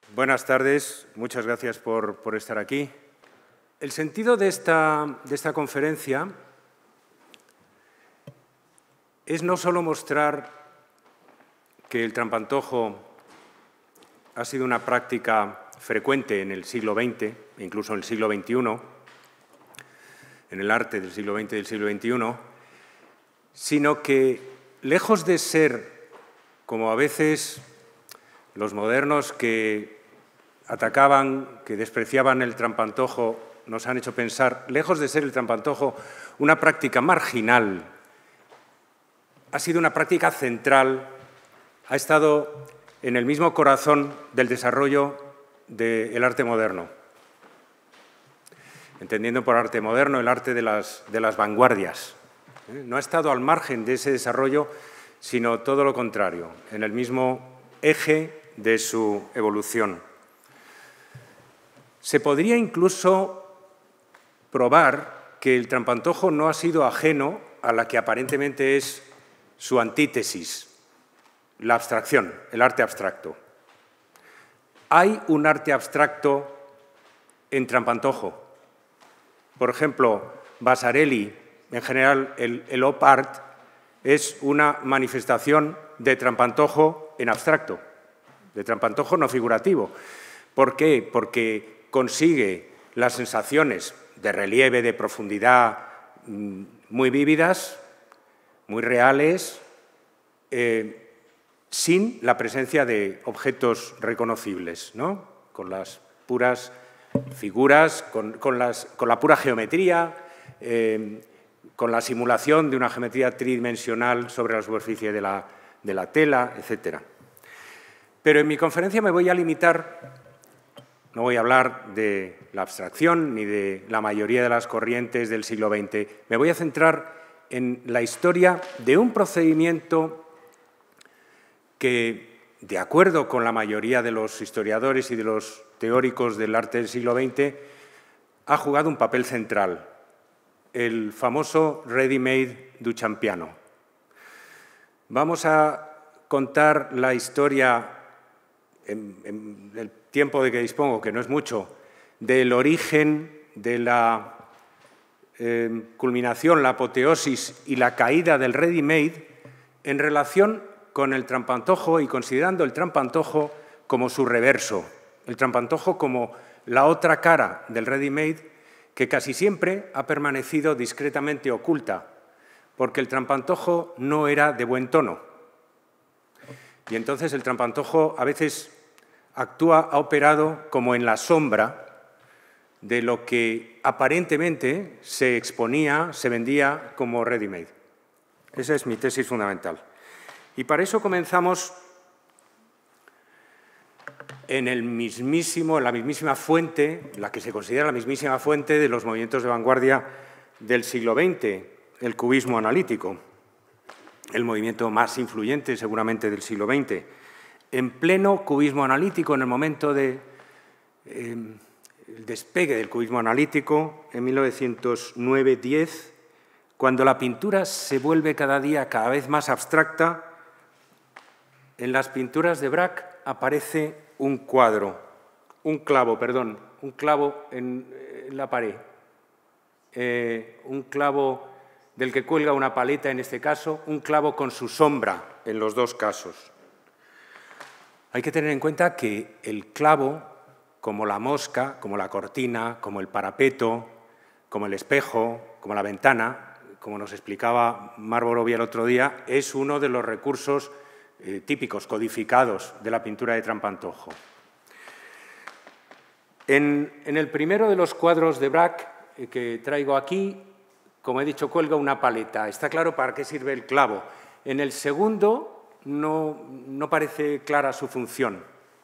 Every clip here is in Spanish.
Buenas tardes, muchas gracias por estar aquí. El sentido de esta conferencia es no solo mostrar que el trampantojo ha sido una práctica frecuente en el siglo XX, e incluso en el siglo XXI, en el arte del siglo XX y del siglo XXI, sino que, lejos de ser, como a veces los modernos que atacaban, que despreciaban el trampantojo, nos han hecho pensar, lejos de ser el trampantojo una práctica marginal, ha sido una práctica central, ha estado en el mismo corazón del desarrollo del arte moderno. Entendiendo por arte moderno el arte de las vanguardias. No ha estado al margen de ese desarrollo, sino todo lo contrario, en el mismo eje de su evolución. Se podría incluso probar que el trampantojo no ha sido ajeno a la que aparentemente es su antítesis, la abstracción, el arte abstracto. Hay un arte abstracto en trampantojo. Por ejemplo, Vasarely, en general el op art, es una manifestación de trampantojo en abstracto, de trampantojo no figurativo. ¿Por qué? Porque consigue las sensaciones de relieve, de profundidad muy vívidas, muy reales, sin la presencia de objetos reconocibles, ¿no? Con las puras figuras, con la pura geometría, con la simulación de una geometría tridimensional sobre la superficie de la tela, etc. Pero en mi conferencia me voy a limitar, no voy a hablar de la abstracción ni de la mayoría de las corrientes del siglo XX, me voy a centrar en la historia de un procedimiento que, de acuerdo con la mayoría de los historiadores y de los teóricos del arte del siglo XX, ha jugado un papel central, el famoso ready-made duchampiano. Vamos a contar la historia, en el tiempo de que dispongo, que no es mucho, del origen, de la culminación, la apoteosis y la caída del ready-made en relación con el trampantojo y considerando el trampantojo como su reverso, el trampantojo como la otra cara del ready-made que casi siempre ha permanecido discretamente oculta, porque el trampantojo no era de buen tono. Y entonces el trampantojo a veces ha operado como en la sombra de lo que aparentemente se exponía, se vendía como ready-made. Esa es mi tesis fundamental. Y para eso comenzamos en la mismísima fuente, la que se considera la mismísima fuente de los movimientos de vanguardia del siglo XX, el cubismo analítico, el movimiento más influyente seguramente del siglo XX. En pleno cubismo analítico, en el momento del despegue del cubismo analítico, en 1909-10, cuando la pintura se vuelve cada vez más abstracta, en las pinturas de Braque aparece un clavo en la pared, un clavo del que cuelga una paleta en este caso, un clavo con su sombra en los dos casos. Hay que tener en cuenta que el clavo, como la mosca, como la cortina, como el parapeto, como el espejo, como la ventana, como nos explicaba Mar Borovia el otro día, es uno de los recursos típicos, codificados de la pintura de trampantojo. En el primero de los cuadros de Braque que traigo aquí, como he dicho, cuelga una paleta. Está claro para qué sirve el clavo. En el segundo no parece clara su función.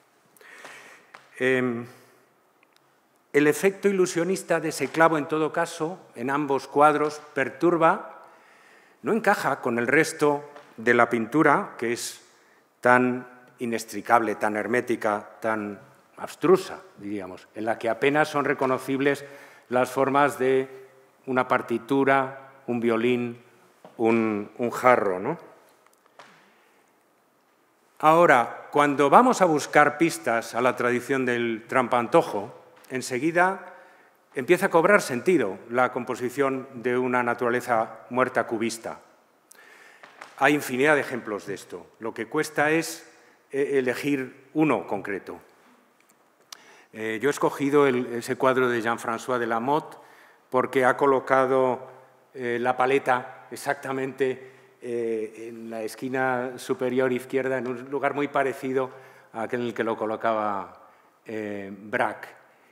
El efecto ilusionista de ese clavo, en todo caso, en ambos cuadros, perturba, no encaja con el resto de la pintura, que es tan inextricable, tan hermética, tan abstrusa, diríamos, en la que apenas son reconocibles las formas de una partitura, un violín, un jarro, ¿no? Ahora, cuando vamos a buscar pistas a la tradición del trampantojo, enseguida empieza a cobrar sentido la composición de una naturaleza muerta cubista. Hay infinidad de ejemplos de esto. Lo que cuesta es elegir uno concreto. Yo he escogido ese cuadro de Jean-François de Lamotte porque ha colocado la paleta exactamente en la esquina superior izquierda, en un lugar muy parecido a aquel en el que lo colocaba Braque.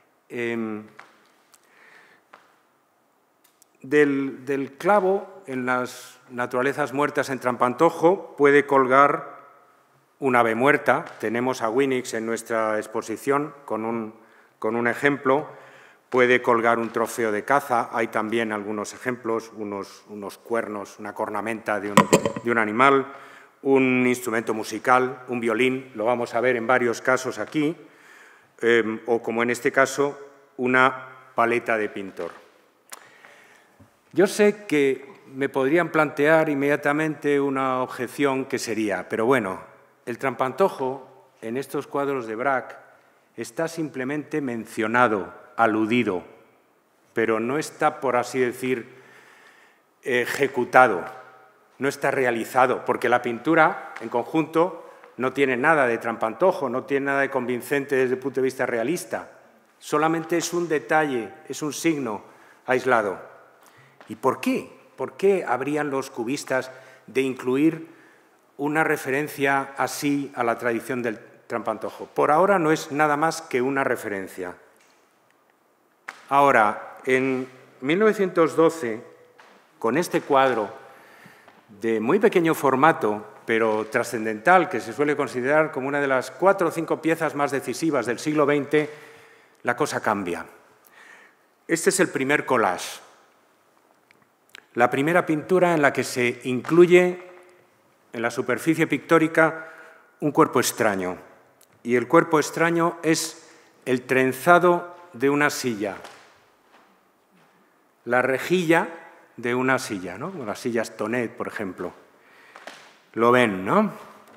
Del clavo en las naturalezas muertas en trampantojo puede colgar un ave muerta. Tenemos a Weenix en nuestra exposición con un ejemplo. Puede colgar un trofeo de caza. Hay también algunos ejemplos, unos cuernos, una cornamenta de un animal, un instrumento musical, un violín, lo vamos a ver en varios casos aquí, o como en este caso, una paleta de pintor. Yo sé que me podrían plantear inmediatamente una objeción que sería, pero bueno, el trampantojo en estos cuadros de Braque está simplemente mencionado, aludido, pero no está, por así decir, ejecutado, no está realizado, porque la pintura en conjunto no tiene nada de trampantojo, no tiene nada de convincente desde el punto de vista realista, solamente es un detalle, es un signo aislado. ¿Y por qué? ¿Por qué habrían los cubistas de incluir una referencia así a la tradición del trampantojo? Por ahora no es nada más que una referencia. Ahora, en 1912, con este cuadro de muy pequeño formato, pero trascendental, que se suele considerar como una de las 4 o 5 piezas más decisivas del siglo XX, la cosa cambia. Este es el primer collage. La primera pintura en la que se incluye en la superficie pictórica un cuerpo extraño. Y el cuerpo extraño es el trenzado de una silla, la rejilla de una silla, ¿no? Las sillas Tonet, por ejemplo. Lo ven, ¿no?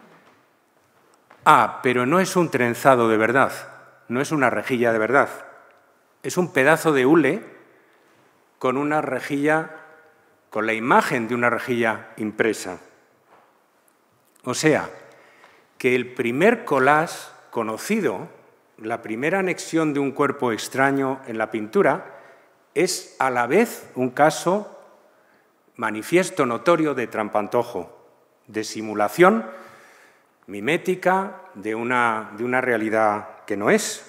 Ah, pero no es un trenzado de verdad, no es una rejilla de verdad. Es un pedazo de hule con una rejilla, con la imagen de una rejilla impresa. O sea, que el primer collage conocido, la primera anexión de un cuerpo extraño en la pintura, es a la vez un caso manifiesto, notorio de trampantojo, de simulación mimética de una realidad que no es.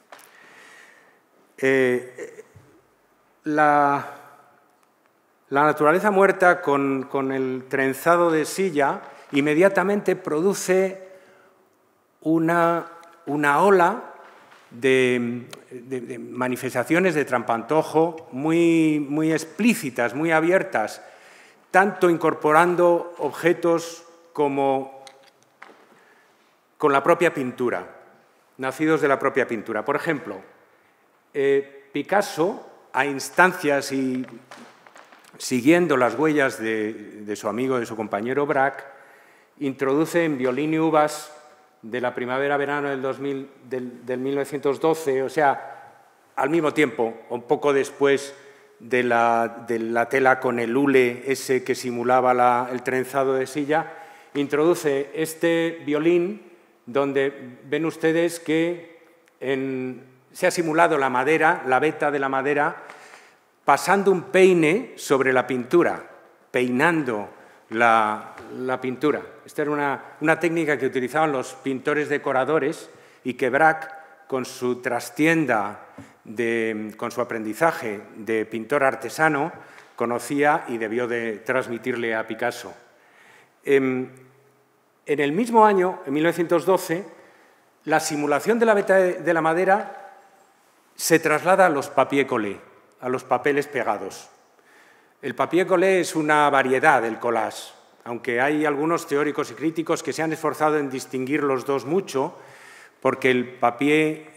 La naturaleza muerta con el trenzado de silla inmediatamente produce una ola de manifestaciones de trampantojo muy explícitas, muy abiertas, tanto incorporando objetos como con la propia pintura, nacidos de la propia pintura. Por ejemplo, Picasso, a instancias y siguiendo las huellas de su amigo, de su compañero Braque, introduce en Violín y uvas de la primavera-verano del 1912, o sea, al mismo tiempo, un poco después de la tela con el hule ese que simulaba el trenzado de silla, introduce este violín donde ven ustedes que se ha simulado la madera, la veta de la madera, pasando un peine sobre la pintura, peinando la pintura. Esta era una técnica que utilizaban los pintores decoradores y que Braque, con su trastienda, con su aprendizaje de pintor artesano, conocía y debió de transmitirle a Picasso. En el mismo año, en 1912, la simulación de la veta de la madera se traslada a los papier-collé, a los papeles pegados. El papier-collé es una variedad del collage, aunque hay algunos teóricos y críticos que se han esforzado en distinguir los dos mucho, porque el papier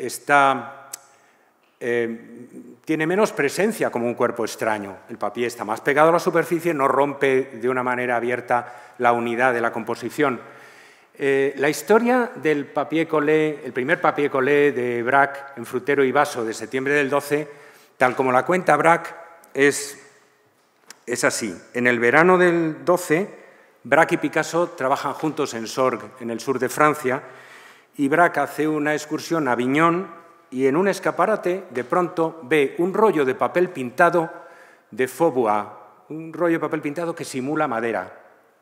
tiene menos presencia como un cuerpo extraño. El papier está más pegado a la superficie, no rompe de una manera abierta la unidad de la composición. La historia del papier collé, el primer papier collé de Braque en Frutero y Vaso de septiembre del 12, tal como la cuenta Braque, es así. En el verano del 12, Braque y Picasso trabajan juntos en Sorgues, en el sur de Francia, y Braque hace una excursión a Aviñón y en un escaparate de pronto ve un rollo de papel pintado de Faubois, un rollo de papel pintado que simula madera.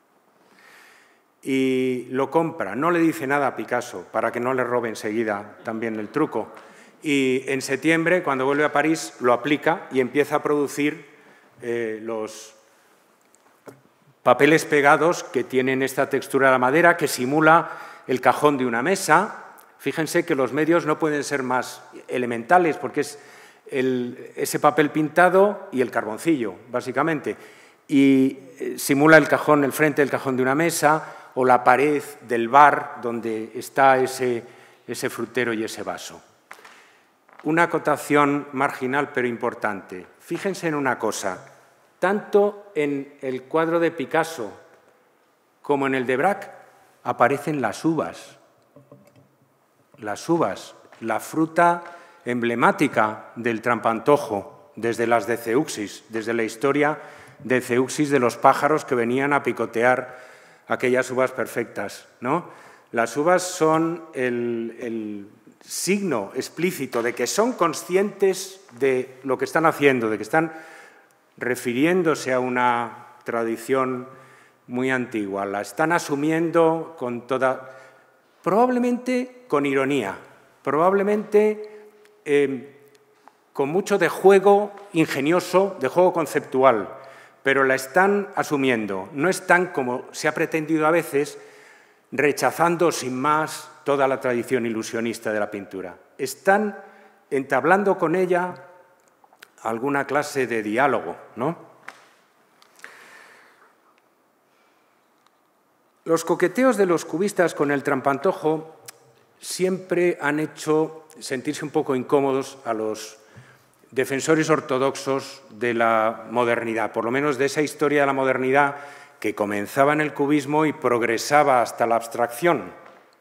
Y lo compra, no le dice nada a Picasso para que no le robe enseguida también el truco. Y en septiembre, cuando vuelve a París, lo aplica y empieza a producir los papeles pegados que tienen esta textura de la madera, que simula el cajón de una mesa. Fíjense que los medios no pueden ser más elementales porque es ese papel pintado y el carboncillo, básicamente. Y simula el cajón, el frente del cajón de una mesa o la pared del bar donde está ese frutero y ese vaso. Una acotación marginal pero importante. Fíjense en una cosa, tanto en el cuadro de Picasso como en el de Braque aparecen las uvas. Las uvas, la fruta emblemática del trampantojo, desde las de Zeuxis, desde la historia de Zeuxis de los pájaros que venían a picotear aquellas uvas perfectas, ¿no? Las uvas son el signo explícito de que son conscientes de lo que están haciendo, de que están refiriéndose a una tradición muy antigua, la están asumiendo con toda, probablemente con ironía, probablemente con mucho de juego ingenioso, de juego conceptual, pero la están asumiendo, no están, como se ha pretendido a veces, rechazando sin más toda la tradición ilusionista de la pintura. Están entablando con ella alguna clase de diálogo, ¿no? Los coqueteos de los cubistas con el trampantojo siempre han hecho sentirse un poco incómodos a los defensores ortodoxos de la modernidad, por lo menos de esa historia de la modernidad que comenzaba en el cubismo y progresaba hasta la abstracción.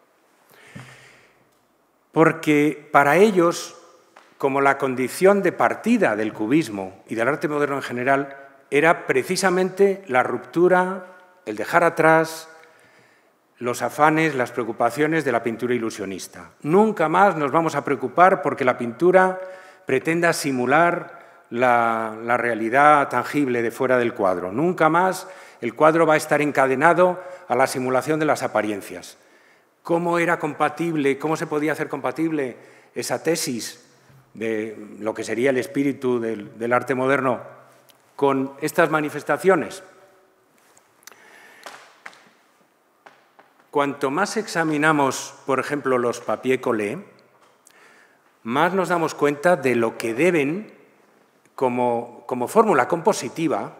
Porque para ellos, como la condición de partida del cubismo y del arte moderno en general, era precisamente la ruptura, el dejar atrás los afanes, las preocupaciones de la pintura ilusionista. Nunca más nos vamos a preocupar porque la pintura pretenda simular la realidad tangible de fuera del cuadro. Nunca más el cuadro va a estar encadenado a la simulación de las apariencias. ¿Cómo era compatible, cómo se podía hacer compatible esa tesis de lo que sería el espíritu del arte moderno con estas manifestaciones? Cuanto más examinamos, por ejemplo, los papier collé, más nos damos cuenta de lo que deben, como fórmula compositiva,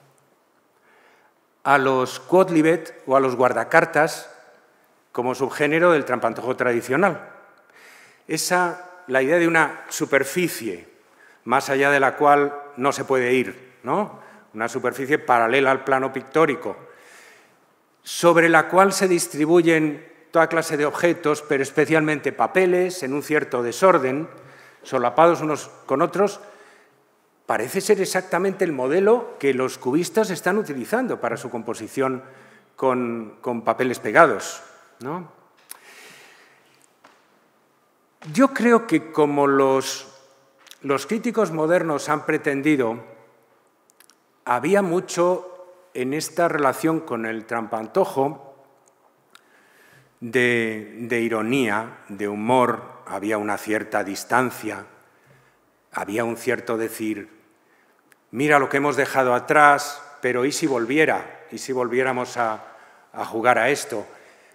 a los quodlibet o a los guardacartas como subgénero del trampantojo tradicional. La idea de una superficie más allá de la cual no se puede ir, ¿no? Una superficie paralela al plano pictórico, sobre la cual se distribuyen toda clase de objetos, pero especialmente papeles, en un cierto desorden, solapados unos con otros, parece ser exactamente el modelo que los cubistas están utilizando para su composición con papeles pegados, ¿no? Yo creo que como los críticos modernos han pretendido, había mucho en esta relación con el trampantojo de ironía, de humor, había una cierta distancia, había un cierto decir, mira lo que hemos dejado atrás, pero ¿y si volviera? ¿Y si volviéramos a jugar a esto?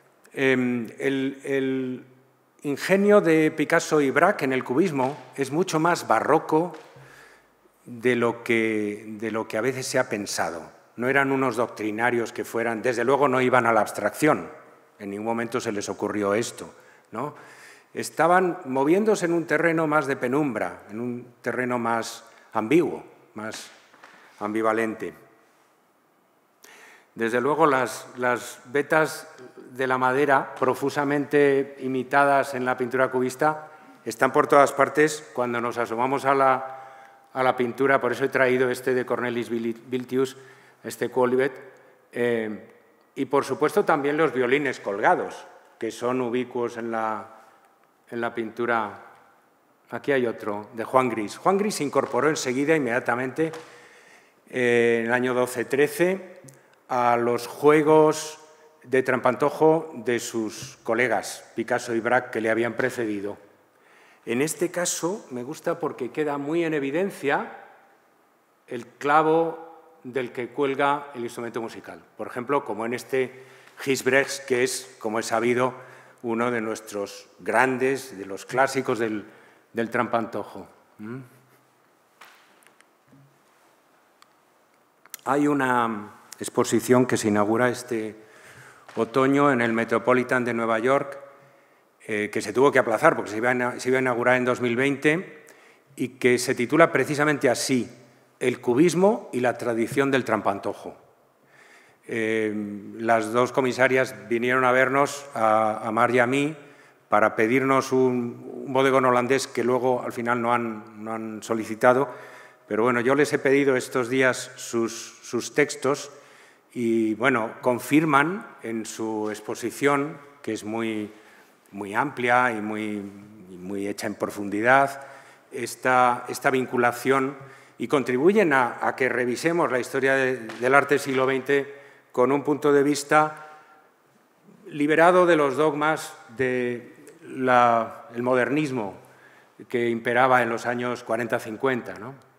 El ingenio de Picasso y Braque en el cubismo es mucho más barroco de lo que a veces se ha pensado. No eran unos doctrinarios que fueran, desde luego no iban a la abstracción, en ningún momento se les ocurrió esto, ¿no? Estaban moviéndose en un terreno más de penumbra, en un terreno más ambiguo, más ambivalente. Desde luego las vetas de la madera, profusamente imitadas en la pintura cubista, están por todas partes cuando nos asomamos a la pintura. Por eso he traído este de Cornelis Vultius, este Quolibet, y por supuesto también los violines colgados, que son ubicuos en la pintura. Aquí hay otro, de Juan Gris. Juan Gris se incorporó enseguida, inmediatamente, en el año 12-13, a los juegos de trampantojo de sus colegas, Picasso y Braque, que le habían precedido. En este caso me gusta porque queda muy en evidencia el clavo del que cuelga el instrumento musical. Por ejemplo, como en este Gijsbrechts, que es, como es sabido, uno de nuestros grandes, de los clásicos del trampantojo. Hay una exposición que se inaugura este otoño en el Metropolitan de Nueva York, que se tuvo que aplazar porque se iba a inaugurar en 2020 y que se titula precisamente así: El cubismo y la tradición del trampantojo. Las dos comisarias vinieron a vernos, a Mar y a mí, para pedirnos un bodegón holandés que luego al final no han solicitado. Pero bueno, yo les he pedido estos días sus textos y bueno, confirman en su exposición, que es muy amplia y muy hecha en profundidad, esta vinculación, y contribuyen a que revisemos la historia del arte del siglo XX con un punto de vista liberado de los dogmas del modernismo que imperaba en los años 40-50, ¿no?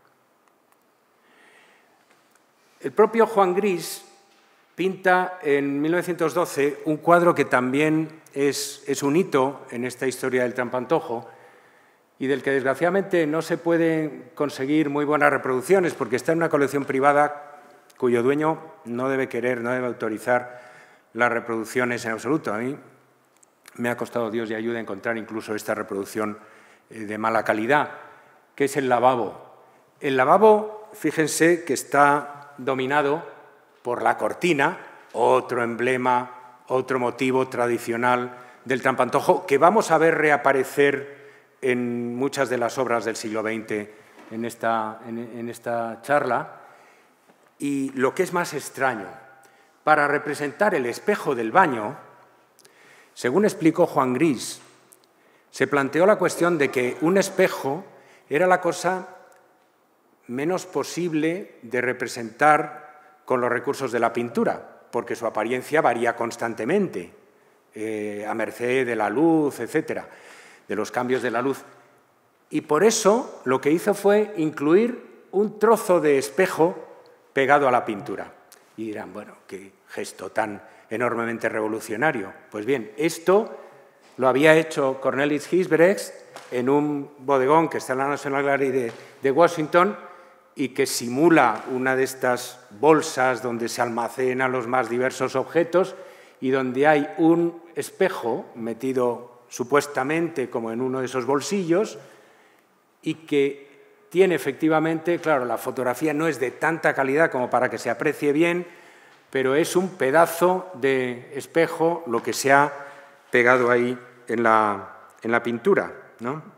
El propio Juan Gris pinta en 1912 un cuadro que también es un hito en esta historia del trampantojo y del que desgraciadamente no se pueden conseguir muy buenas reproducciones porque está en una colección privada cuyo dueño no debe autorizar las reproducciones en absoluto. A mí me ha costado Dios y ayuda a encontrar incluso esta reproducción de mala calidad, que es el lavabo. El lavabo, fíjense que está dominado por la cortina, otro emblema, otro motivo tradicional del trampantojo, que vamos a ver reaparecer en muchas de las obras del siglo XX en esta charla. Y lo que es más extraño, para representar el espejo del baño, según explicó Juan Gris, se planteó la cuestión de que un espejo era la cosa menos posible de representar con los recursos de la pintura, porque su apariencia varía constantemente, a merced de la luz, etcétera, de los cambios de la luz. Y por eso lo que hizo fue incluir un trozo de espejo pegado a la pintura. Y dirán, bueno, qué gesto tan enormemente revolucionario. Pues bien, esto lo había hecho Cornelis Gijsbrechts en un bodegón que está en la National Gallery de Washington y que simula una de estas bolsas donde se almacenan los más diversos objetos y donde hay un espejo metido supuestamente como en uno de esos bolsillos y que tiene efectivamente, claro, la fotografía no es de tanta calidad como para que se aprecie bien, pero es un pedazo de espejo lo que se ha pegado ahí en la pintura, ¿no?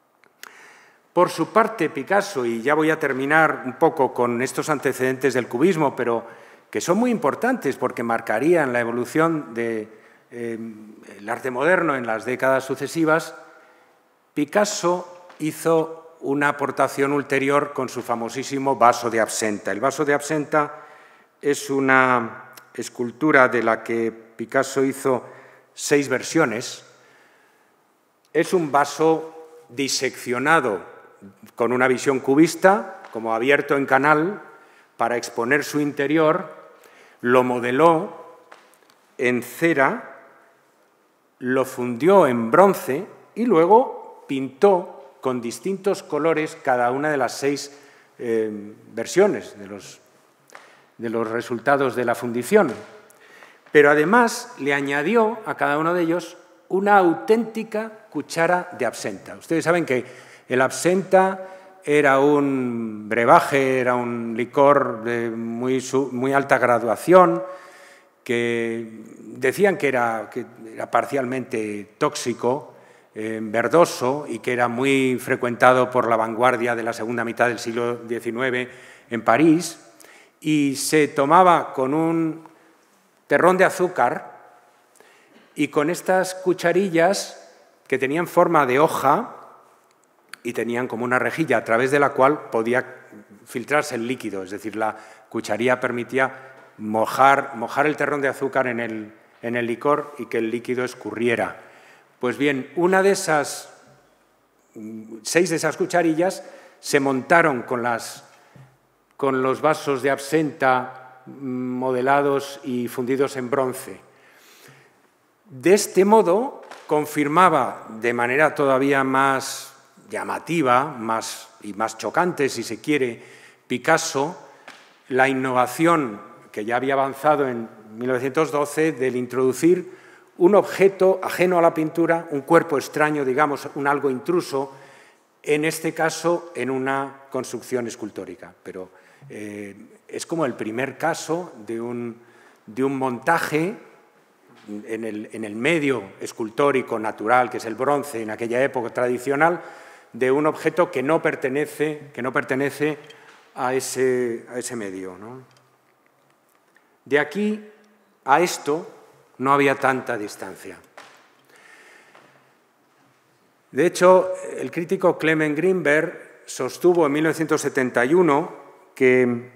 Por su parte, Picasso, y ya voy a terminar un poco con estos antecedentes del cubismo, pero que son muy importantes porque marcarían la evolución del arte moderno en las décadas sucesivas, Picasso hizo una aportación ulterior con su famosísimo vaso de absenta. El vaso de absenta es una escultura de la que Picasso hizo 6 versiones. Es un vaso diseccionado con una visión cubista, como abierto en canal, para exponer su interior, lo modeló en cera, lo fundió en bronce y luego pintó con distintos colores cada una de las 6 versiones de los resultados de la fundición. Pero además le añadió a cada uno de ellos una auténtica cuchara de absenta. Ustedes saben que el absenta era un brebaje, era un licor de muy alta graduación que decían que era parcialmente tóxico, verdoso, y que era muy frecuentado por la vanguardia de la segunda mitad del siglo XIX en París, y se tomaba con un terrón de azúcar y con estas cucharillas que tenían forma de hoja y tenían como una rejilla a través de la cual podía filtrarse el líquido, es decir, la cucharilla permitía mojar el terrón de azúcar en el licor y que el líquido escurriera. Pues bien, 6 de esas cucharillas se montaron con los vasos de absenta modelados y fundidos en bronce. De este modo, confirmaba de manera todavía más llamativa y más chocante, si se quiere, Picasso, la innovación que ya había avanzado en 1912 del introducir un objeto ajeno a la pintura, un cuerpo extraño, digamos, un algo intruso, en este caso en una construcción escultórica. Pero es como el primer caso de un montaje en el medio escultórico natural, que es el bronce, en aquella época tradicional, de un objeto que no pertenece a ese medio, ¿no? De aquí a esto no había tanta distancia. De hecho, el crítico Clement Greenberg sostuvo en 1971 que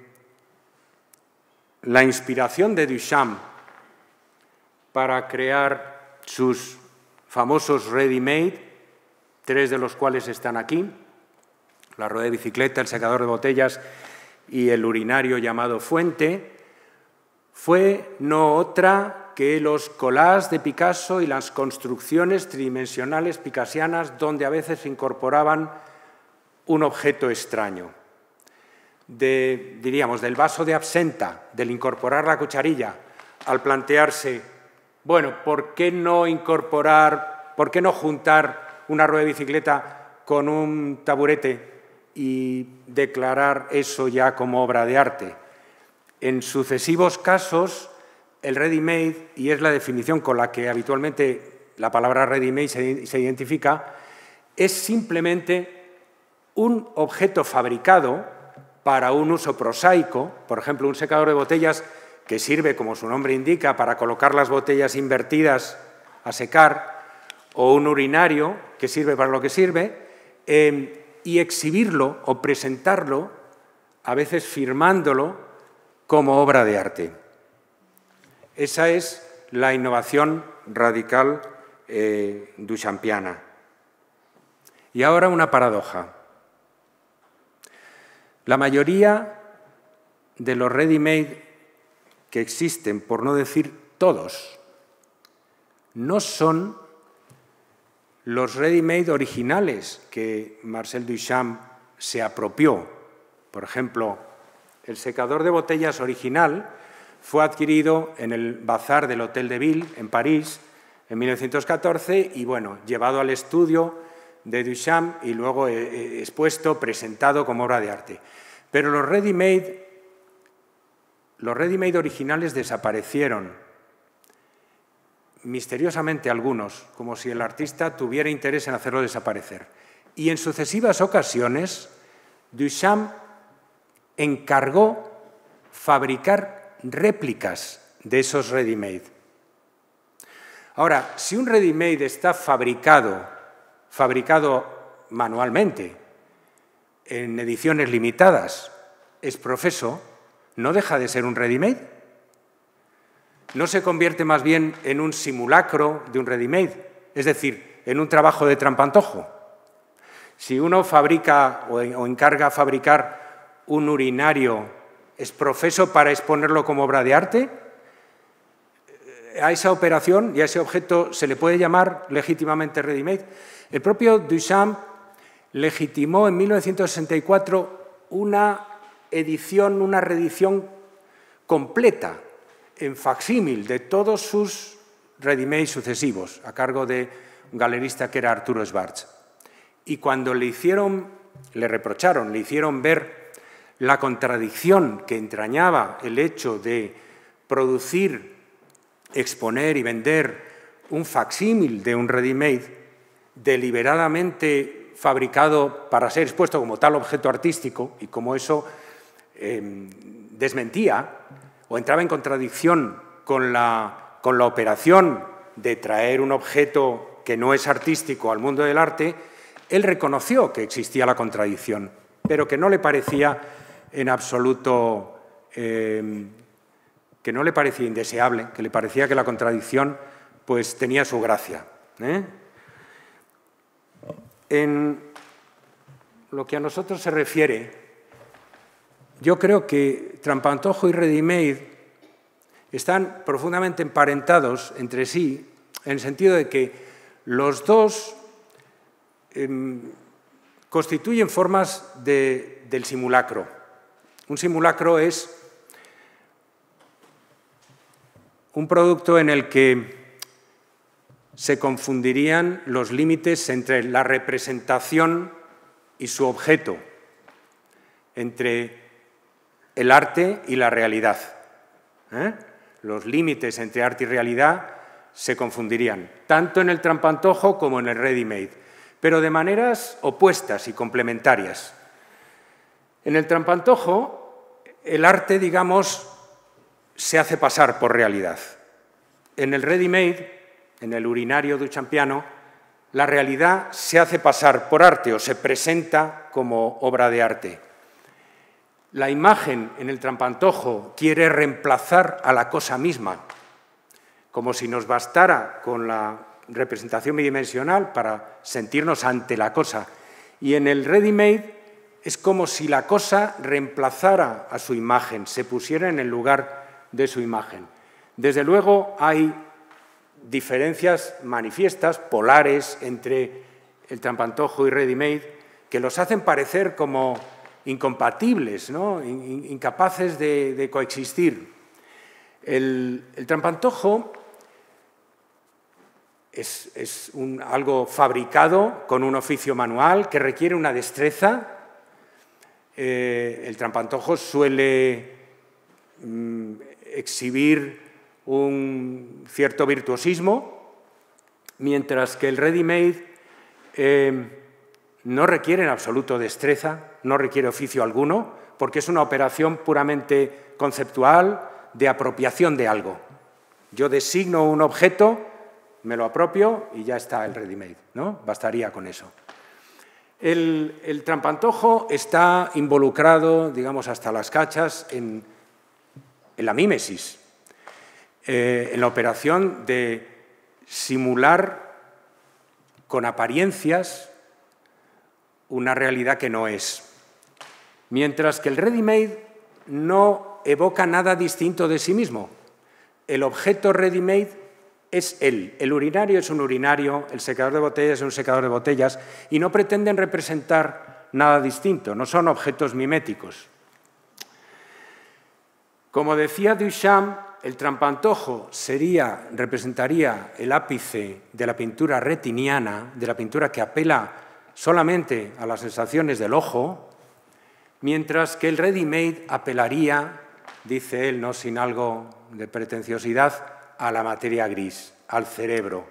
la inspiración de Duchamp para crear sus famosos ready-made, 3 de los cuales están aquí, la rueda de bicicleta, el secador de botellas y el urinario llamado fuente, fue no otra que los collages de Picasso y las construcciones tridimensionales picasianas donde a veces se incorporaban un objeto extraño. Diríamos, del vaso de absenta, del incorporar la cucharilla, al plantearse, bueno, ¿por qué no juntar una rueda de bicicleta con un taburete y declarar eso ya como obra de arte? En sucesivos casos, el ready-made, y es la definición con la que habitualmente la palabra ready-made se identifica, es simplemente un objeto fabricado para un uso prosaico, por ejemplo, un secador de botellas que sirve, como su nombre indica, para colocar las botellas invertidas a secar, o un urinario que sirve para lo que sirve, y exhibirlo o presentarlo, a veces firmándolo, como obra de arte. Esa es la innovación radical duchampiana. Y ahora una paradoja. La mayoría de los ready-made que existen, por no decir todos, no son los ready-made originales que Marcel Duchamp se apropió. Por ejemplo, el secador de botellas original fue adquirido en el bazar del Hotel de Ville, en París, en 1914, y bueno, llevado al estudio de Duchamp y luego expuesto, presentado como obra de arte. Pero los ready-made originales desaparecieron, misteriosamente algunos, como si el artista tuviera interés en hacerlo desaparecer. Y en sucesivas ocasiones, Duchamp encargó fabricar réplicas de esos ready-made. Ahora, si un ready-made está fabricado manualmente, en ediciones limitadas, ex professo, no deja de ser un ready-made. ¿No se convierte más bien en un simulacro de un ready-made? Es decir, en un trabajo de trampantojo. Si uno fabrica o encarga fabricar un urinario ex professo para exponerlo como obra de arte, a esa operación y a ese objeto se le puede llamar legítimamente ready-made. El propio Duchamp legitimó en 1964 una reedición completa en facsímil de todos sus ready-made sucesivos, a cargo de un galerista que era Arturo Schwarz. Y cuando le hicieron ver la contradicción que entrañaba el hecho de producir exponer y vender un facsímil de un ready-made deliberadamente fabricado para ser expuesto como tal objeto artístico, y como eso desmentía o entraba en contradicción con la operación de traer un objeto que no es artístico al mundo del arte, él reconoció que existía la contradicción, pero que no le parecía en absoluto, que no le parecía indeseable, que le parecía que la contradicción pues tenía su gracia. En lo que a nosotros se refiere, yo creo que trampantojo y ready-made están profundamente emparentados entre sí, en el sentido de que los dos constituyen formas del simulacro. Un simulacro es un producto en el que se confundirían los límites entre la representación y su objeto, entre el arte y la realidad. Los límites entre arte y realidad se confundirían, tanto en el trampantojo como en el ready-made, pero de maneras opuestas y complementarias. En el trampantojo, el arte, digamos, se hace pasar por realidad. En el ready-made, en el urinario duchampiano, la realidad se hace pasar por arte o se presenta como obra de arte. La imagen en el trampantojo quiere reemplazar a la cosa misma, como si nos bastara con la representación bidimensional para sentirnos ante la cosa. Y en el ready-made es como si la cosa reemplazara a su imagen, se pusiera en el lugar de su imagen. Desde luego hay diferencias manifiestas, polares, entre el trampantojo y ready-made, que los hacen parecer como incompatibles, ¿no? Incapaces de coexistir. El trampantojo es algo fabricado con un oficio manual que requiere una destreza. El trampantojo suele exhibir un cierto virtuosismo, mientras que el ready-made no requiere en absoluto destreza, no requiere oficio alguno, porque es una operación puramente conceptual de apropiación de algo. Yo designo un objeto, me lo apropio y ya está el ready-made, ¿no? Bastaría con eso. El trampantojo está involucrado, digamos, hasta las cachas en la mímesis, en la operación de simular con apariencias una realidad que no es. Mientras que el ready-made no evoca nada distinto de sí mismo. El objeto ready-made es él. El urinario es un urinario, el secador de botellas es un secador de botellas, y no pretenden representar nada distinto, no son objetos miméticos. Como decía Duchamp, el trampantojo representaría el ápice de la pintura retiniana, de la pintura que apela solamente a las sensaciones del ojo, mientras que el ready-made apelaría, dice él, no sin algo de pretenciosidad, a la materia gris, al cerebro.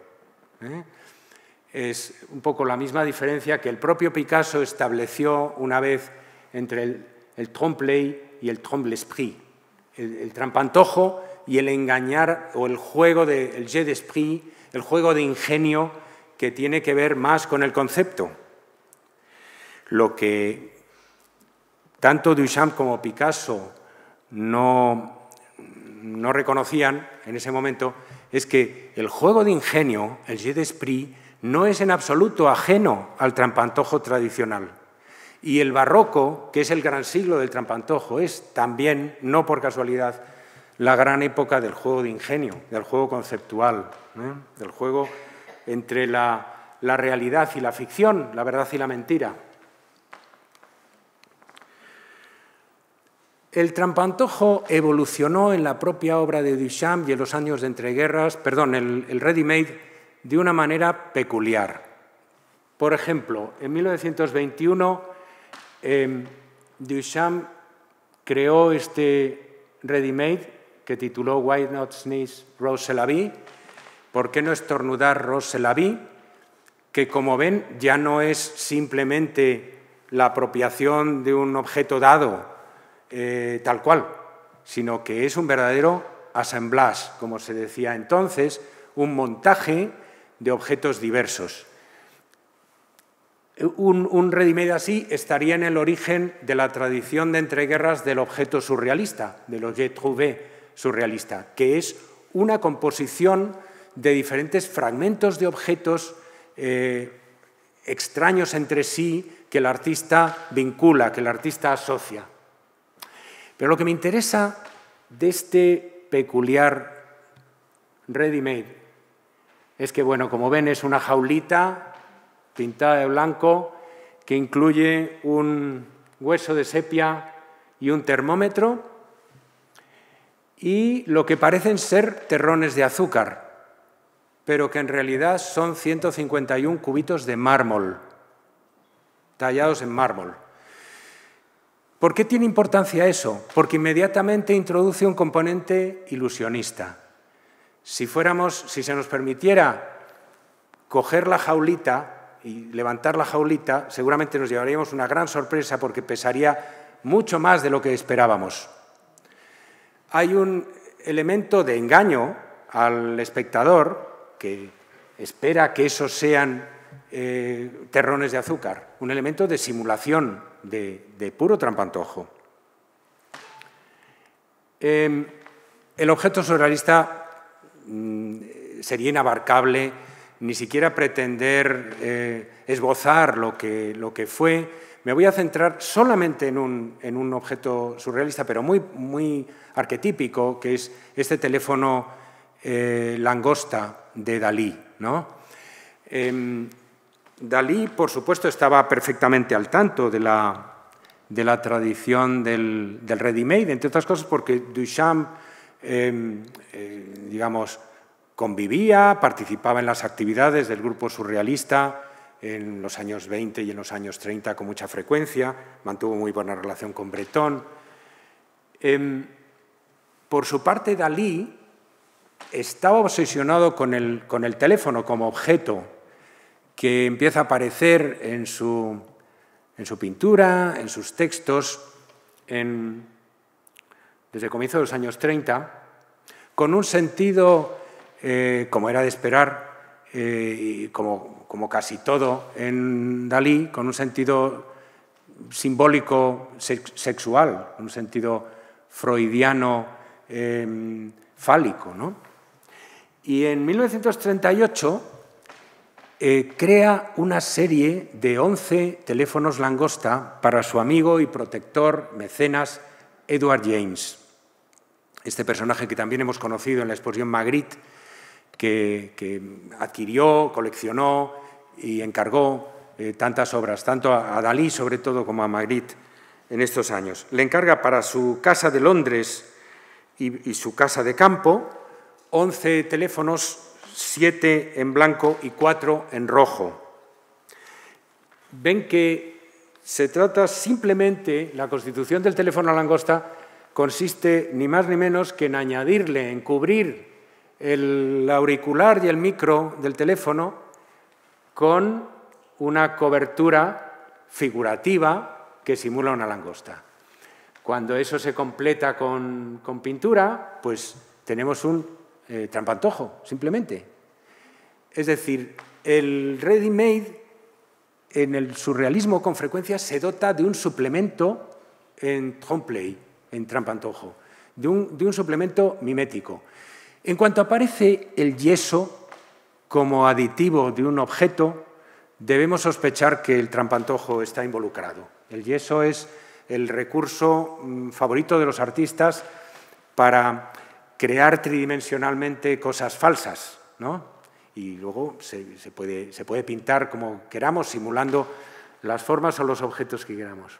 Es un poco la misma diferencia que el propio Picasso estableció una vez entre el trompe-l'œil y el trompe-l'esprit, el trampantojo y el engañar o el juego el jeu d'esprit, el juego de ingenio que tiene que ver más con el concepto. Lo que tanto Duchamp como Picasso no reconocían en ese momento es que el juego de ingenio, el jeu d'esprit, no es en absoluto ajeno al trampantojo tradicional. Y el barroco, que es el gran siglo del trampantojo, es también, no por casualidad, la gran época del juego de ingenio, del juego conceptual, del juego entre la realidad y la ficción, la verdad y la mentira. El trampantojo evolucionó en la propia obra de Duchamp y en los años de entreguerras, el ready-made, de una manera peculiar. Por ejemplo, en 1921, Duchamp creó este ready-made que tituló Why Not Sneeze, Rose se la vi, ¿por qué no estornudar, Rose se la vi?, que, como ven, ya no es simplemente la apropiación de un objeto dado tal cual, sino que es un verdadero assemblage, como se decía entonces, un montaje de objetos diversos. Un ready-made así estaría en el origen de la tradición de entreguerras del objeto surrealista, del objet trouvé surrealista, que es una composición de diferentes fragmentos de objetos extraños entre sí que el artista vincula, que el artista asocia. Pero lo que me interesa de este peculiar ready-made es que, bueno, como ven, es una jaulita pintada de blanco que incluye un hueso de sepia y un termómetro y lo que parecen ser terrones de azúcar, pero que en realidad son 151 cubitos de mármol, tallados en mármol. ¿Por qué tiene importancia eso? Porque inmediatamente introduce un componente ilusionista. Si se nos permitiera coger la jaulita y levantar la jaulita, seguramente nos llevaríamos una gran sorpresa porque pesaría mucho más de lo que esperábamos. Hay un elemento de engaño al espectador que espera que esos sean terrones de azúcar, un elemento de simulación, de puro trampantojo. El objeto surrealista sería inabarcable, ni siquiera pretender esbozar lo que fue. Me voy a centrar solamente en un objeto surrealista, pero muy arquetípico, que es este teléfono langosta de Dalí, ¿no? Dalí, por supuesto, estaba perfectamente al tanto de la tradición del ready-made, entre otras cosas porque Duchamp, digamos, convivía, participaba en las actividades del grupo surrealista en los años 20 y en los años 30 con mucha frecuencia, mantuvo muy buena relación con Breton. Por su parte, Dalí estaba obsesionado con el teléfono como objeto que empieza a aparecer en su pintura, en sus textos, desde el comienzo de los años 30, con un sentido, como era de esperar, como casi todo en Dalí, con un sentido simbólico sexual, un sentido freudiano fálico, ¿no? Y en 1938 crea una serie de 11 teléfonos langosta para su amigo y protector, mecenas, Edward James. Este personaje que también hemos conocido en la exposición Magritte, que adquirió, coleccionó y encargó tantas obras, tanto a Dalí sobre todo como a Magritte en estos años. Le encarga para su casa de Londres y su casa de campo 11 teléfonos, 7 en blanco y 4 en rojo. Ven que se trata simplemente, la constitución del teléfono langosta consiste ni más ni menos que en añadirle, en cubrir el auricular y el micro del teléfono con una cobertura figurativa que simula una langosta. Cuando eso se completa con pintura, pues tenemos un trampantojo, simplemente. Es decir, el ready-made en el surrealismo con frecuencia se dota de un suplemento en trompe-l'œil, en trampantojo, de un suplemento mimético. En cuanto aparece el yeso como aditivo de un objeto, debemos sospechar que el trampantojo está involucrado. El yeso es el recurso favorito de los artistas para crear tridimensionalmente cosas falsas, ¿no? Y luego se puede pintar como queramos, simulando las formas o los objetos que queramos.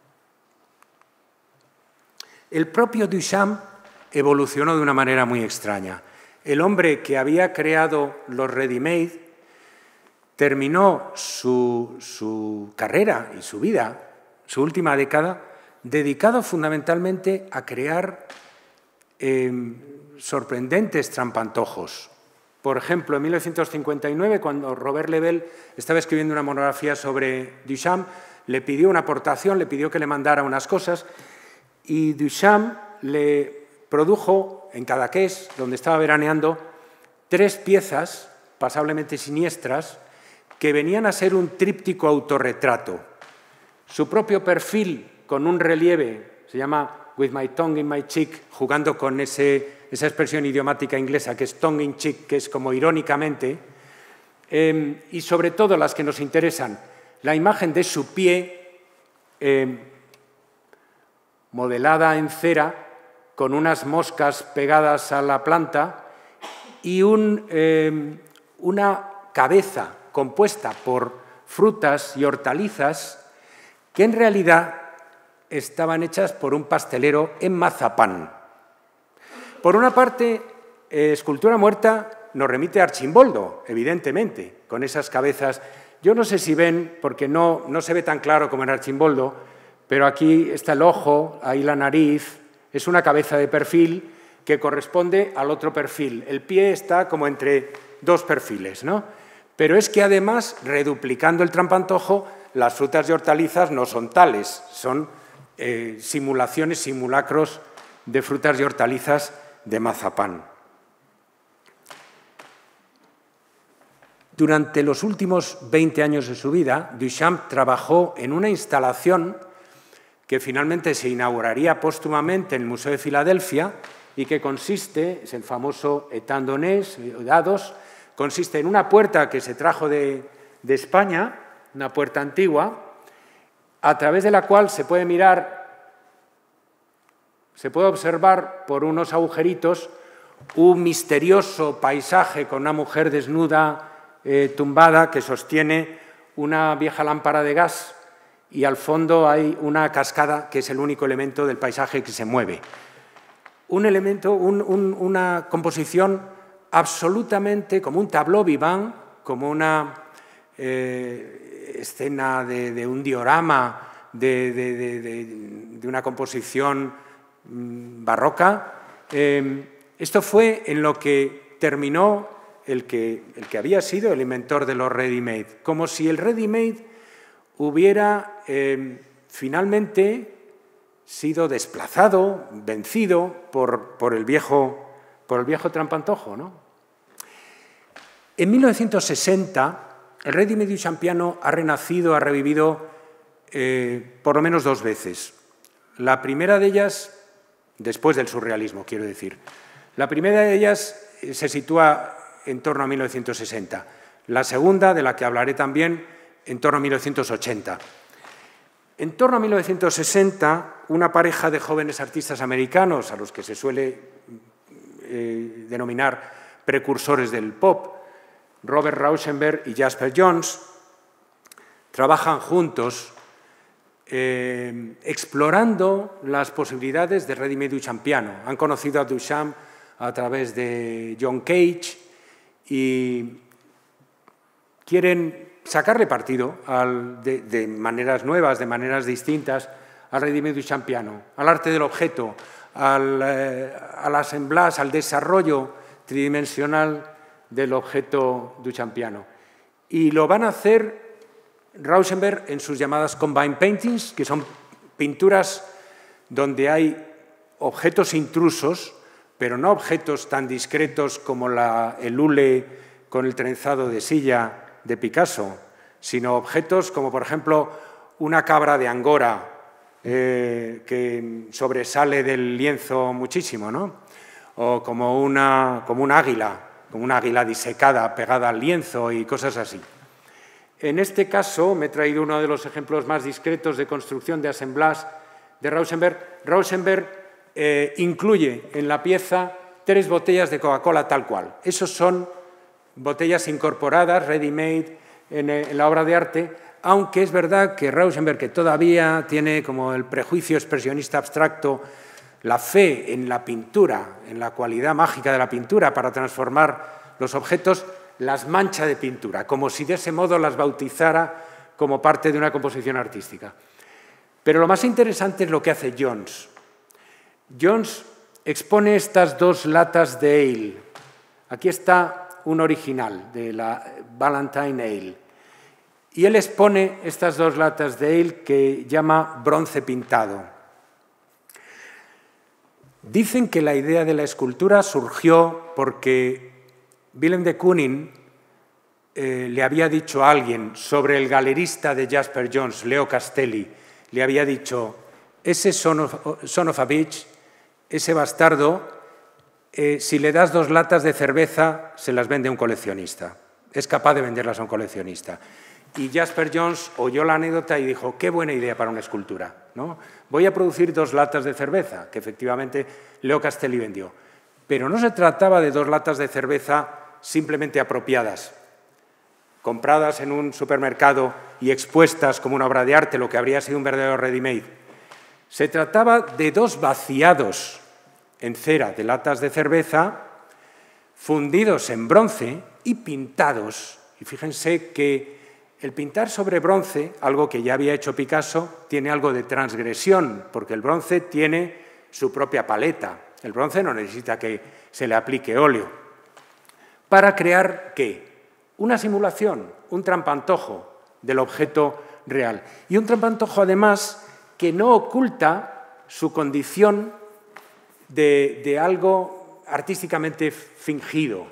El propio Duchamp evolucionó de una manera muy extraña. El hombre que había creado los ready-made terminó su carrera y su vida, su última década, dedicado fundamentalmente a crear sorprendentes trampantojos. Por ejemplo, en 1959, cuando Robert Lebel estaba escribiendo una monografía sobre Duchamp, le pidió una aportación, le pidió que le mandara unas cosas y Duchamp le produjo en Cadaqués, donde estaba veraneando, 3 piezas pasablemente siniestras que venían a ser un tríptico autorretrato. Su propio perfil con un relieve, se llama With my tongue in my cheek, jugando con esa expresión idiomática inglesa que es tongue in cheek, que es como irónicamente, y sobre todo las que nos interesan, la imagen de su pie modelada en cera con unas moscas pegadas a la planta y una cabeza compuesta por frutas y hortalizas que en realidad estaban hechas por un pastelero en mazapán. Por una parte, Escultura muerta nos remite a Archimboldo, evidentemente, con esas cabezas. Yo no sé si ven, porque no se ve tan claro como en Archimboldo, pero aquí está el ojo, ahí la nariz, es una cabeza de perfil que corresponde al otro perfil. El pie está como entre 2 perfiles, ¿no? Pero es que además, reduplicando el trampantojo, las frutas y hortalizas no son tales, son simulaciones, simulacros de frutas y hortalizas de mazapán. Durante los últimos 20 años de su vida, Duchamp trabajó en una instalación que finalmente se inauguraría póstumamente en el Museo de Filadelfia y que consiste, es el famoso étendonnés, dados, consiste en una puerta que se trajo de España, una puerta antigua, a través de la cual se puede mirar, se puede observar por unos agujeritos un misterioso paisaje con una mujer desnuda, tumbada, que sostiene una vieja lámpara de gas y al fondo hay una cascada que es el único elemento del paisaje que se mueve. Un elemento, una composición absolutamente como un tableau vivant, como una escena de un diorama, de una composición barroca. Esto fue en lo que terminó el que había sido el inventor de los ready-made, como si el ready-made hubiera finalmente sido desplazado, vencido por el viejo trampantojo, ¿no? En 1960, el ready-made duchampiano ha renacido, ha revivido por lo menos 2 veces. La primera de ellas, después del surrealismo, quiero decir. La primera de ellas se sitúa en torno a 1960. La segunda, de la que hablaré también, en torno a 1980. En torno a 1960, una pareja de jóvenes artistas americanos, a los que se suele denominar precursores del pop, Robert Rauschenberg y Jasper Johns, trabajan juntos explorando las posibilidades del ready-made duchampiano. Han conocido a Duchamp a través de John Cage y quieren sacarle partido de maneras nuevas, de maneras distintas, al ready-made duchampiano, al arte del objeto, al assemblage, al desarrollo tridimensional del objeto duchampiano. Y lo van a hacer Rauschenberg en sus llamadas combined paintings, que son pinturas donde hay objetos intrusos, pero no objetos tan discretos como el hule con el trenzado de silla de Picasso, sino objetos como, por ejemplo, una cabra de Angora que sobresale del lienzo muchísimo, ¿no? O como un águila disecada pegada al lienzo y cosas así. En este caso, me he traído uno de los ejemplos más discretos de construcción de assemblage de Rauschenberg. Rauschenberg incluye en la pieza 3 botellas de Coca-Cola tal cual. Esos son botellas incorporadas, ready-made, en la obra de arte, aunque es verdad que Rauschenberg, que todavía tiene como el prejuicio expresionista abstracto, la fe en la pintura, en la cualidad mágica de la pintura para transformar los objetos, las mancha de pintura, como si de ese modo las bautizara como parte de una composición artística. Pero lo más interesante es lo que hace Johns. Johns expone estas dos latas de ale. Aquí está un original de la Ballantine Ale. Y él expone estas dos latas de ale que llama bronce pintado. Dicen que la idea de la escultura surgió porque Willem de Kooning le había dicho a alguien sobre el galerista de Jasper Johns, Leo Castelli, le había dicho, ese son of a bitch, ese bastardo, si le das 2 latas de cerveza, se las vende a un coleccionista. Es capaz de venderlas a un coleccionista. Y Jasper Johns oyó la anécdota y dijo, qué buena idea para una escultura, ¿no? Voy a producir 2 latas de cerveza, que efectivamente Leo Castelli vendió. Pero no se trataba de 2 latas de cerveza simplemente apropiadas, compradas en un supermercado y expuestas como una obra de arte, lo que habría sido un verdadero ready-made. Se trataba de 2 vaciados en cera de latas de cerveza, fundidos en bronce y pintados. Y fíjense que el pintar sobre bronce, algo que ya había hecho Picasso, tiene algo de transgresión, porque el bronce tiene su propia paleta. El bronce no necesita que se le aplique óleo. Para crear, ¿qué? Una simulación, un trampantojo del objeto real. Y un trampantojo, además, que no oculta su condición de algo artísticamente fingido.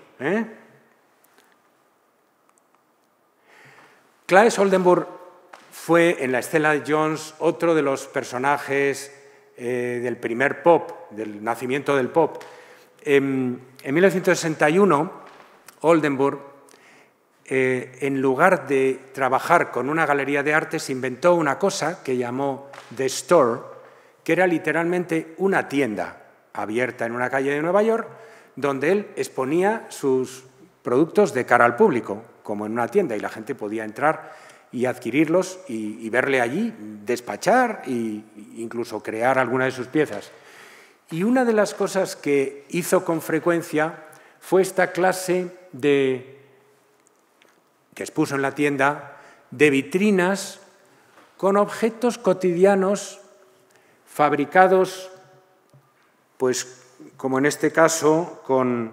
Claes Oldenburg fue, en la estela de Johns, otro de los personajes del primer pop, del nacimiento del pop. En 1961, Oldenburg, en lugar de trabajar con una galería de arte, se inventó una cosa que llamó The Store, que era literalmente una tienda abierta en una calle de Nueva York, donde él exponía sus productos de cara al público, como en una tienda, y la gente podía entrar y adquirirlos y verle allí, despachar e incluso crear alguna de sus piezas. Y una de las cosas que hizo con frecuencia fue esta clase que expuso en la tienda, de vitrinas con objetos cotidianos fabricados, pues como en este caso, con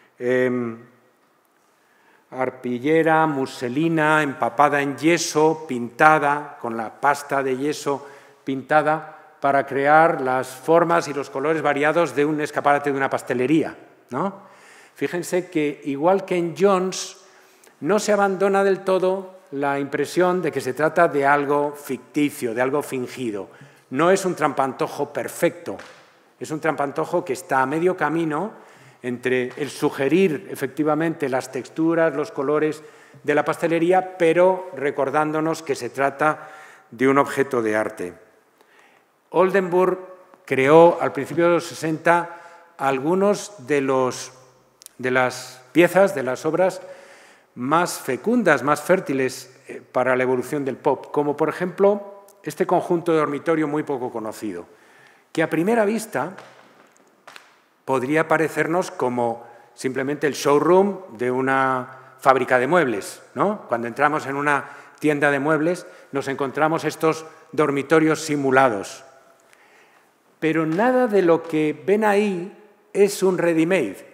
arpillera, muselina, empapada en yeso, pintada, con la pasta de yeso pintada, para crear las formas y los colores variados de un escaparate de una pastelería, ¿no? Fíjense que, igual que en Johns, no se abandona del todo la impresión de que se trata de algo ficticio, de algo fingido. No es un trampantojo perfecto, es un trampantojo que está a medio camino entre el sugerir efectivamente las texturas, los colores de la pastelería, pero recordándonos que se trata de un objeto de arte. Oldenburg creó al principio de los 60 algunos de las piezas, de las obras más fecundas, más fértiles para la evolución del pop, como por ejemplo este conjunto de dormitorio muy poco conocido, que a primera vista podría parecernos como simplemente el showroom de una fábrica de muebles, ¿no? Cuando entramos en una tienda de muebles nos encontramos estos dormitorios simulados. Pero nada de lo que ven ahí es un ready-made.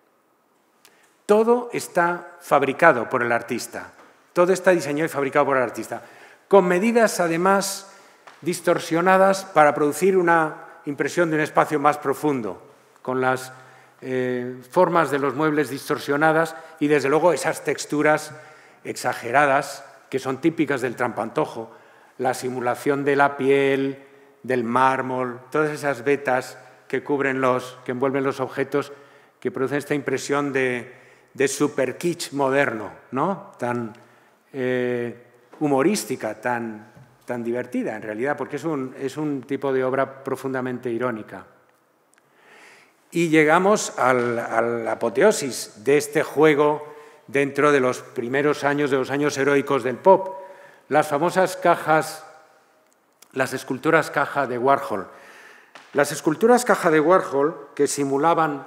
Todo está fabricado por el artista, todo está diseñado y fabricado por el artista, con medidas además distorsionadas para producir una impresión de un espacio más profundo, con las formas de los muebles distorsionadas y, desde luego, esas texturas exageradas que son típicas del trampantojo, la simulación de la piel, del mármol, todas esas vetas que envuelven los objetos, que producen esta impresión de super kitsch moderno, ¿no? Tan humorística, tan divertida en realidad, porque es un tipo de obra profundamente irónica. Y llegamos a la apoteosis de este juego dentro de los primeros años, de los años heroicos del pop. Las famosas cajas, las esculturas caja de Warhol. Las esculturas caja de Warhol, que simulaban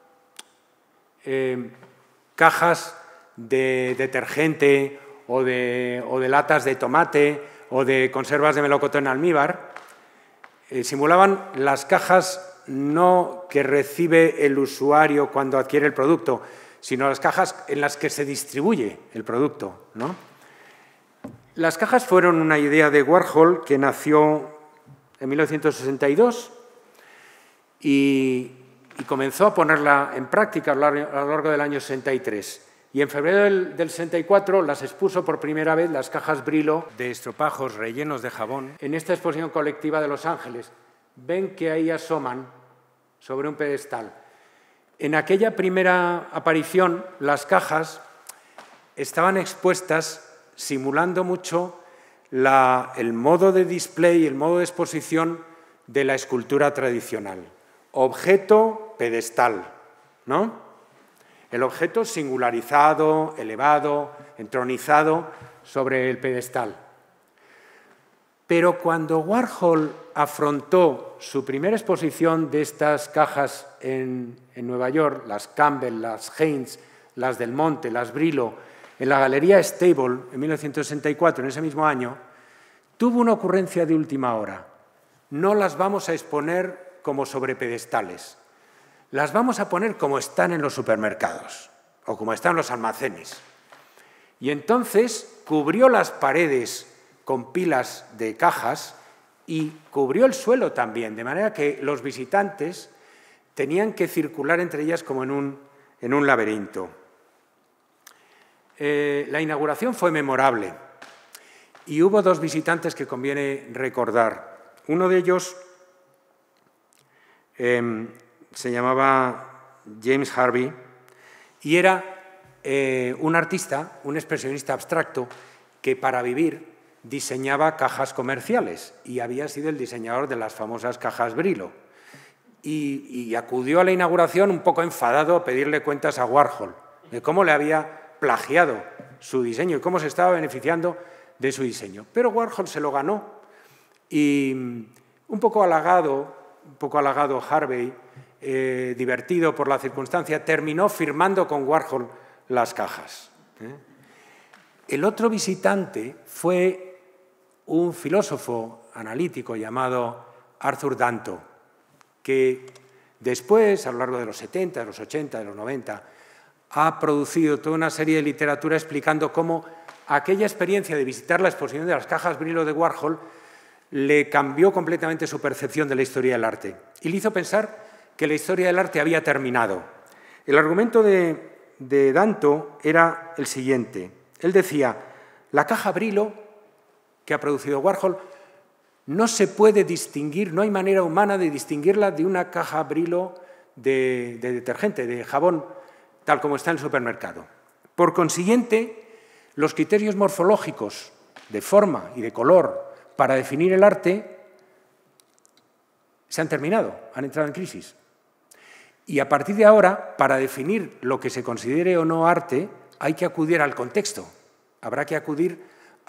cajas de detergente o de latas de tomate o de conservas de melocotón en almíbar, simulaban las cajas no que recibe el usuario cuando adquiere el producto, sino las cajas en las que se distribuye el producto, ¿no? Las cajas fueron una idea de Warhol que nació en 1962 y comenzó a ponerla en práctica a lo largo del año 63. Y en febrero del 64 las expuso por primera vez las cajas Brillo de estropajos rellenos de jabón en esta exposición colectiva de Los Ángeles. Ven que ahí asoman sobre un pedestal. En aquella primera aparición, las cajas estaban expuestas simulando mucho el modo de display, el modo de exposición de la escultura tradicional. Objeto, pedestal, ¿no? El objeto singularizado, elevado, entronizado sobre el pedestal. Pero cuando Warhol afrontó su primera exposición de estas cajas en Nueva York, las Campbell, las Haynes, las Del Monte, las Brillo, en la Galería Stable, en 1964, en ese mismo año, tuvo una ocurrencia de última hora. No las vamos a exponer como sobre pedestales. Las vamos a poner como están en los supermercados o como están en los almacenes. Y entonces cubrió las paredes con pilas de cajas y cubrió el suelo también, de manera que los visitantes tenían que circular entre ellas como en un laberinto. La inauguración fue memorable y hubo dos visitantes que conviene recordar. Uno de ellos se llamaba James Harvey y era un artista, un expresionista abstracto que para vivir diseñaba cajas comerciales y había sido el diseñador de las famosas cajas Brillo. Y acudió a la inauguración un poco enfadado a pedirle cuentas a Warhol de cómo le había plagiado su diseño y cómo se estaba beneficiando de su diseño. Pero Warhol se lo ganó y un poco halagado Harvey, divertido por la circunstancia, terminó firmando con Warhol las cajas. El otro visitante fue un filósofo analítico llamado Arthur Danto, que después, a lo largo de los 70, de los 80, de los 90, ha producido toda una serie de literatura explicando cómo aquella experiencia de visitar la exposición de las cajas Brillo de Warhol le cambió completamente su percepción de la historia del arte y le hizo pensar que la historia del arte había terminado. El argumento de Danto era el siguiente. Él decía, la caja Brillo que ha producido Warhol no se puede distinguir, no hay manera humana de distinguirla de una caja Brillo de detergente, de jabón, tal como está en el supermercado. Por consiguiente, los criterios morfológicos de forma y de color para definir el arte se han terminado, han entrado en crisis. Y a partir de ahora, para definir lo que se considere o no arte, hay que acudir al contexto. Habrá que acudir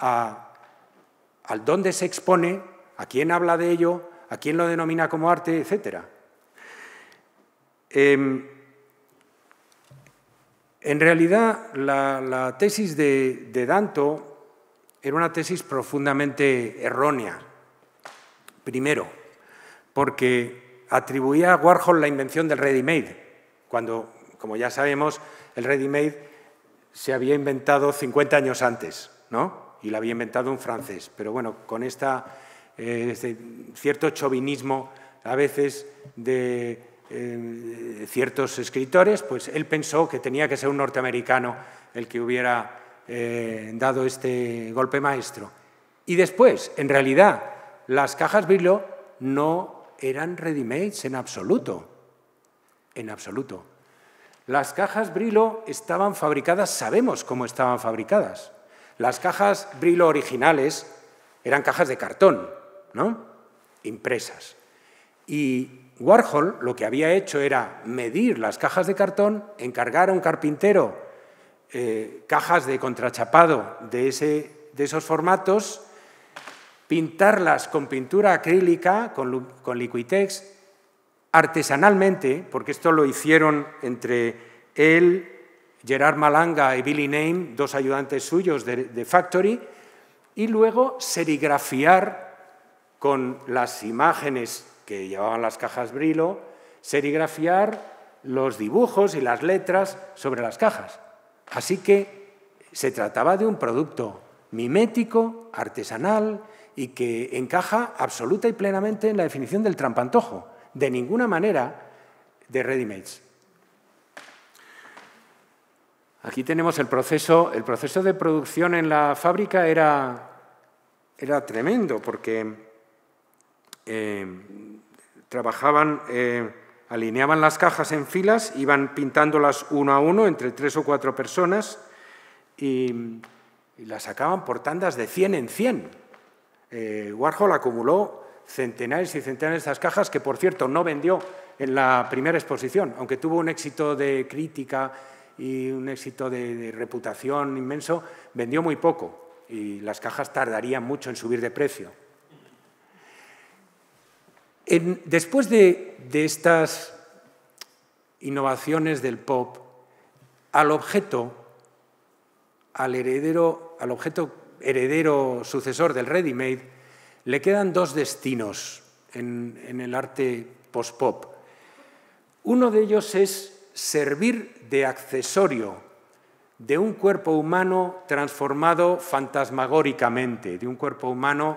al dónde se expone, a quién habla de ello, a quién lo denomina como arte, etc. En realidad, la tesis de Danto era una tesis profundamente errónea. Primero, porque atribuía a Warhol la invención del ready-made, cuando, como ya sabemos, el ready-made se había inventado 50 años antes, ¿no? Y lo había inventado un francés. Pero bueno, con este cierto chauvinismo a veces de ciertos escritores, pues él pensó que tenía que ser un norteamericano el que hubiera dado este golpe maestro. Y después, en realidad, las cajas Brillo no eran ready-mades en absoluto. En absoluto. Las cajas Brillo estaban fabricadas, sabemos cómo estaban fabricadas. Las cajas Brillo originales eran cajas de cartón, ¿no? Impresas. Y Warhol lo que había hecho era medir las cajas de cartón, encargar a un carpintero cajas de contrachapado de esos formatos, pintarlas con pintura acrílica, con Liquitex, artesanalmente, porque esto lo hicieron entre él, Gerard Malanga y Billy Name, dos ayudantes suyos de Factory, y luego serigrafiar con las imágenes que llevaban las cajas Brillo, serigrafiar los dibujos y las letras sobre las cajas. Así que se trataba de un producto mimético, artesanal y que encaja absoluta y plenamente en la definición del trampantojo. De ninguna manera de ready-mades. Aquí tenemos el proceso de producción en la fábrica era tremendo porque trabajaban, alineaban las cajas en filas, iban pintándolas uno a uno entre 3 o 4 personas y las sacaban por tandas de 100 en 100. Warhol acumuló centenares y centenares de estas cajas que, por cierto, no vendió en la primera exposición, aunque tuvo un éxito de crítica y un éxito de reputación inmenso, vendió muy poco y las cajas tardarían mucho en subir de precio. Después de estas innovaciones del pop, al objeto heredero sucesor del ready-made, le quedan 2 destinos en el arte post-pop. Uno de ellos es servir de accesorio de un cuerpo humano transformado fantasmagóricamente, de un cuerpo humano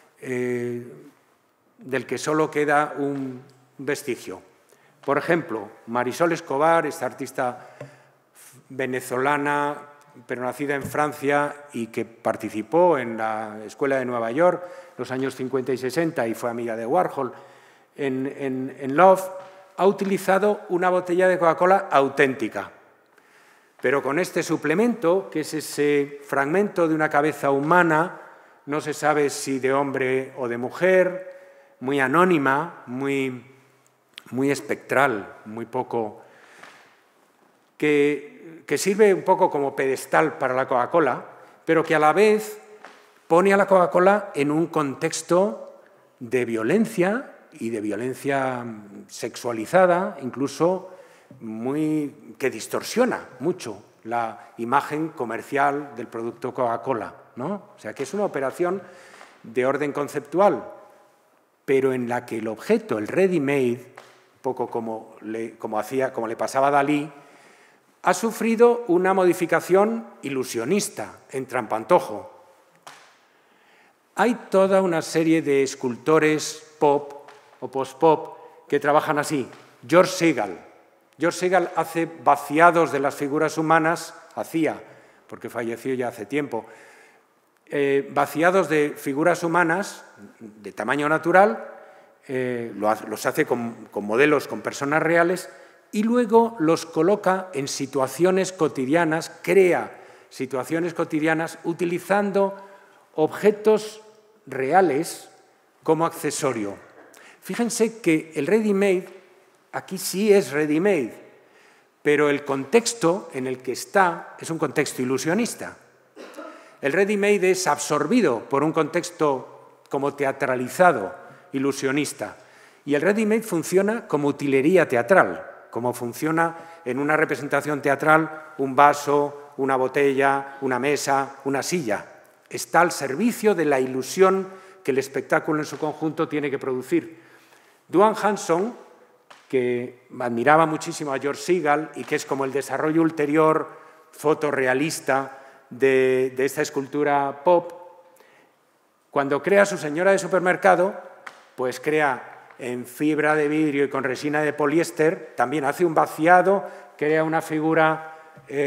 del que solo queda un vestigio. Por ejemplo, Marisol Escobar, esta artista venezolana, pero nacida en Francia y que participó en la Escuela de Nueva York en los años 50 y 60 y fue amiga de Warhol, en Love, ha utilizado una botella de Coca-Cola auténtica, pero con este suplemento, que es ese fragmento de una cabeza humana, no se sabe si de hombre o de mujer, muy anónima, muy espectral, muy poco, que sirve un poco como pedestal para la Coca-Cola, pero que a la vez pone a la Coca-Cola en un contexto de violencia y de violencia sexualizada, incluso que distorsiona mucho la imagen comercial del producto Coca-Cola, ¿no? O sea, que es una operación de orden conceptual, pero en la que el objeto, el ready-made, un poco como le pasaba a Dalí, ha sufrido una modificación ilusionista en trampantojo. Hay toda una serie de escultores pop o post-pop que trabajan así. George Segal. George Segal hace vaciados de las figuras humanas, porque falleció ya hace tiempo, vaciados de figuras humanas de tamaño natural, los hace con modelos, con personas reales, y luego los coloca en situaciones cotidianas, crea situaciones cotidianas utilizando objetos reales como accesorio. Fíjense que el ready-made, aquí sí es ready-made, pero el contexto en el que está es un contexto ilusionista. El ready-made es absorbido por un contexto como teatralizado, ilusionista, y el ready-made funciona como utilería teatral, como funciona en una representación teatral un vaso, una botella, una mesa, una silla. Está al servicio de la ilusión que el espectáculo en su conjunto tiene que producir. Duane Hanson, que admiraba muchísimo a George Segal y que es como el desarrollo ulterior fotorrealista de esta escultura pop, cuando crea su señora de supermercado, pues crea en fibra de vidrio y con resina de poliéster, también hace un vaciado, crea una figura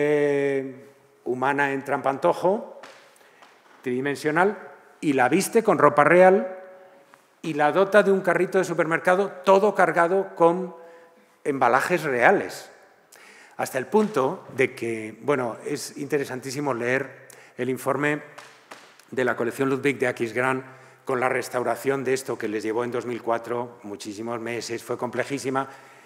humana en trampantojo, tridimensional, y la viste con ropa real y la dota de un carrito de supermercado todo cargado con embalajes reales. Hasta el punto de que, bueno, es interesantísimo leer el informe de la colección Ludwig de Aquisgrán con la restauración de esto, que les llevó en 2004 muchísimos meses, fue complejísima,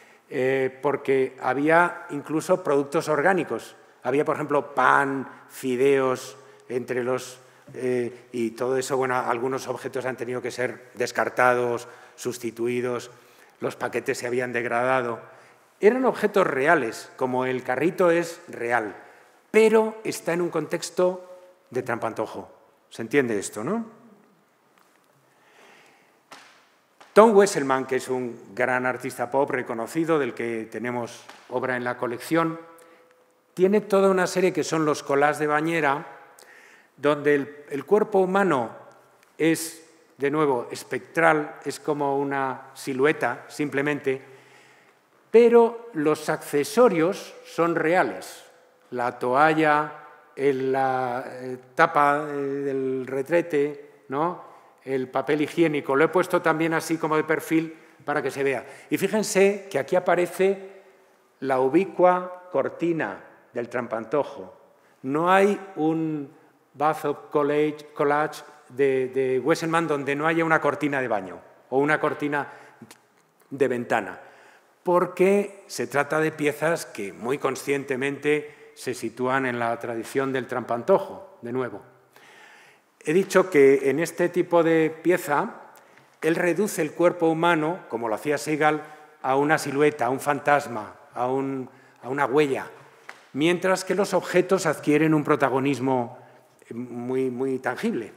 porque había incluso productos orgánicos. Había, por ejemplo, pan, fideos, entre los... y todo eso, bueno, algunos objetos han tenido que ser descartados, sustituidos, los paquetes se habían degradado. Eran objetos reales, como el carrito es real, pero está en un contexto de trampantojo. ¿Se entiende esto, no? Tom Wesselmann, que es un gran artista pop reconocido, del que tenemos obra en la colección, tiene toda una serie que son los collages de bañera, donde el cuerpo humano es, de nuevo, espectral, es como una silueta, simplemente, pero los accesorios son reales. La toalla, la tapa del retrete, ¿no?, el papel higiénico. Lo he puesto también así como de perfil para que se vea. Y fíjense que aquí aparece la ubicua cortina del trampantojo. No hay un bathtub collage de Wesselmann donde no haya una cortina de baño o una cortina de ventana, porque se trata de piezas que muy conscientemente se sitúan en la tradición del trampantojo, de nuevo. He dicho que en este tipo de pieza él reduce el cuerpo humano, como lo hacía Seagal, a una silueta, a un fantasma, a una huella, mientras que los objetos adquieren un protagonismo muy tangible.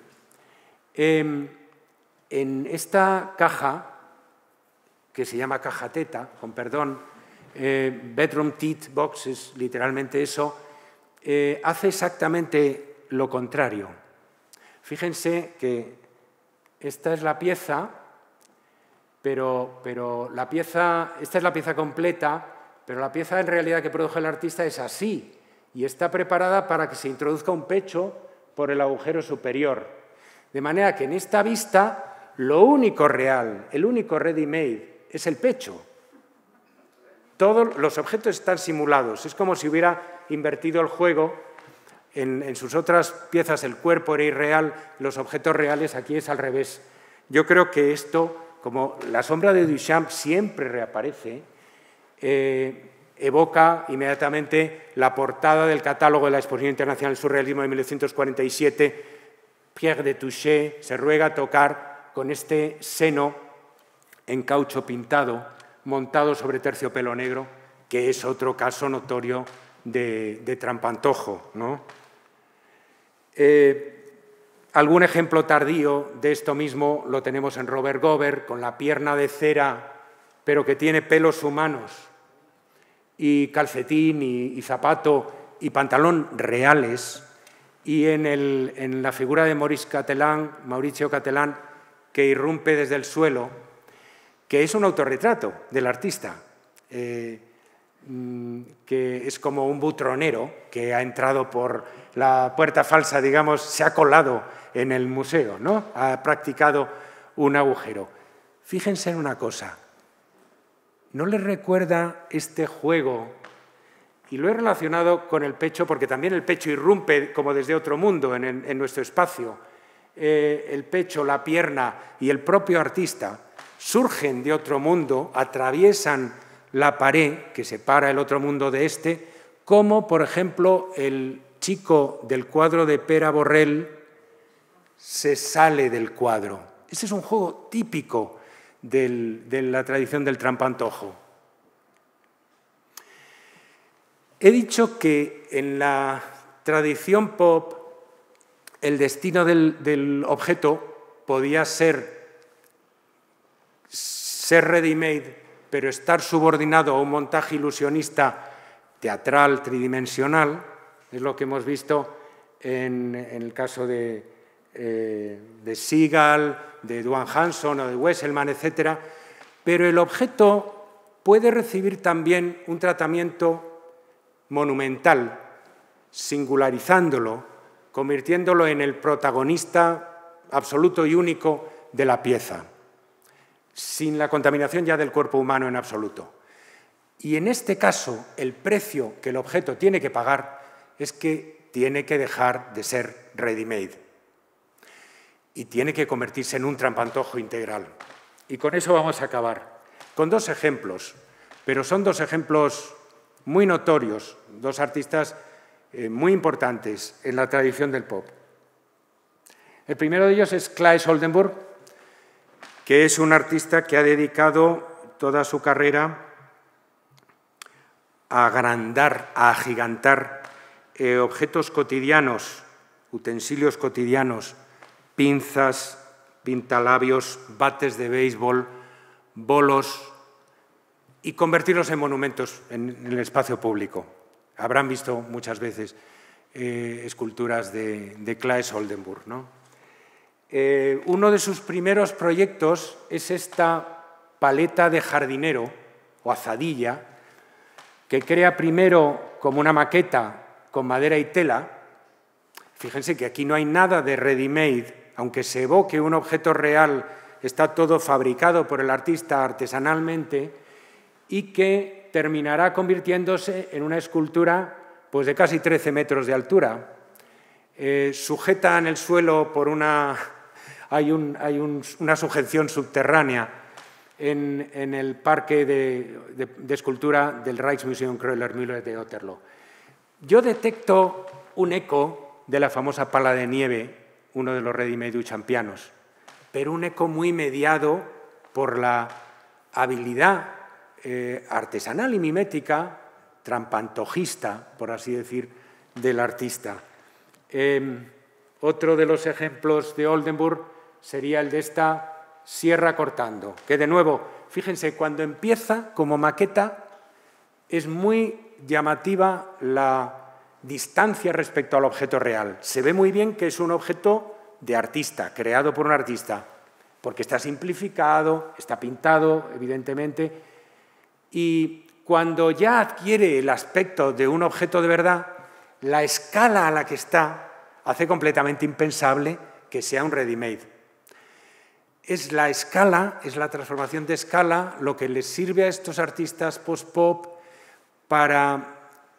En esta caja, que se llama caja teta, con perdón, bedroom teat box es literalmente eso, hace exactamente lo contrario. Fíjense que esta es la pieza, pero esta es la pieza completa, pero la pieza en realidad que produjo el artista es así, y está preparada para que se introduzca un pecho por el agujero superior. De manera que en esta vista, lo único real, el único ready-made, es el pecho. Todos los objetos están simulados, es como si hubiera invertido el juego. En sus otras piezas el cuerpo era irreal, los objetos reales, aquí es al revés. Yo creo que esto, como la sombra de Duchamp siempre reaparece, evoca inmediatamente la portada del catálogo de la Exposición Internacional del Surrealismo de 1947, Pierre de Touché se ruega tocar con este seno en caucho pintado, montado sobre terciopelo negro, que es otro caso notorio de trampantojo, ¿no? Algún ejemplo tardío de esto mismo lo tenemos en Robert Gover, con la pierna de cera, pero que tiene pelos humanos, y calcetín y zapato y pantalón reales, y en la figura de Mauricio Catelán, que irrumpe desde el suelo, que es un autorretrato del artista, que es como un butronero que ha entrado por la puerta falsa, digamos, se ha colado en el museo, ¿no? Ha practicado un agujero. Fíjense en una cosa, ¿no les recuerda este juego? Y lo he relacionado con el pecho porque también el pecho irrumpe como desde otro mundo en nuestro espacio. El pecho, la pierna y el propio artista surgen de otro mundo, atraviesan la pared que separa el otro mundo de este, como, por ejemplo, el chico del cuadro de Pere Borrell se sale del cuadro. Ese es un juego típico de la tradición del trampantojo. He dicho que en la tradición pop el destino del objeto podía ser ready-made, pero estar subordinado a un montaje ilusionista teatral, tridimensional, es lo que hemos visto en el caso de Seagal, de Duane Hanson o de Wesselmann, etc. Pero el objeto puede recibir también un tratamiento monumental, singularizándolo, convirtiéndolo en el protagonista absoluto y único de la pieza, sin la contaminación ya del cuerpo humano en absoluto. Y en este caso, el precio que el objeto tiene que pagar es que tiene que dejar de ser ready-made y tiene que convertirse en un trampantojo integral. Y con eso vamos a acabar, con dos ejemplos, pero son dos ejemplos muy notorios, dos artistas muy importantes en la tradición del pop. El primero de ellos es Claes Oldenburg, que es un artista que ha dedicado toda su carrera a agrandar, a agigantar objetos cotidianos, utensilios cotidianos, pinzas, pintalabios, bates de béisbol, bolos y convertirlos en monumentos en el espacio público. Habrán visto muchas veces esculturas de Claes Oldenburg, ¿no? Uno de sus primeros proyectos es esta paleta de jardinero o azadilla, que crea primero como una maqueta con madera y tela. Fíjense que aquí no hay nada de ready-made, aunque se evoque un objeto real, está todo fabricado por el artista artesanalmente y que terminará convirtiéndose en una escultura pues, de casi 13 metros de altura. Sujeta en el suelo por hay una sujeción subterránea en el parque de escultura del Rijksmuseum Kröller-Müller de Otterlo. Yo detecto un eco de la famosa pala de nieve, uno de los ready-made duchampianos, pero un eco muy mediado por la habilidad artesanal y mimética, trampantojista, por así decir, del artista. Otro de los ejemplos de Oldenburg sería el de esta sierra cortando, que de nuevo, fíjense, cuando empieza como maqueta es muy llamativa la distancia respecto al objeto real. Se ve muy bien que es un objeto de artista, creado por un artista, porque está simplificado, está pintado, evidentemente, y cuando ya adquiere el aspecto de un objeto de verdad, la escala a la que está hace completamente impensable que sea un ready-made. Es la escala, es la transformación de escala, lo que les sirve a estos artistas post-pop para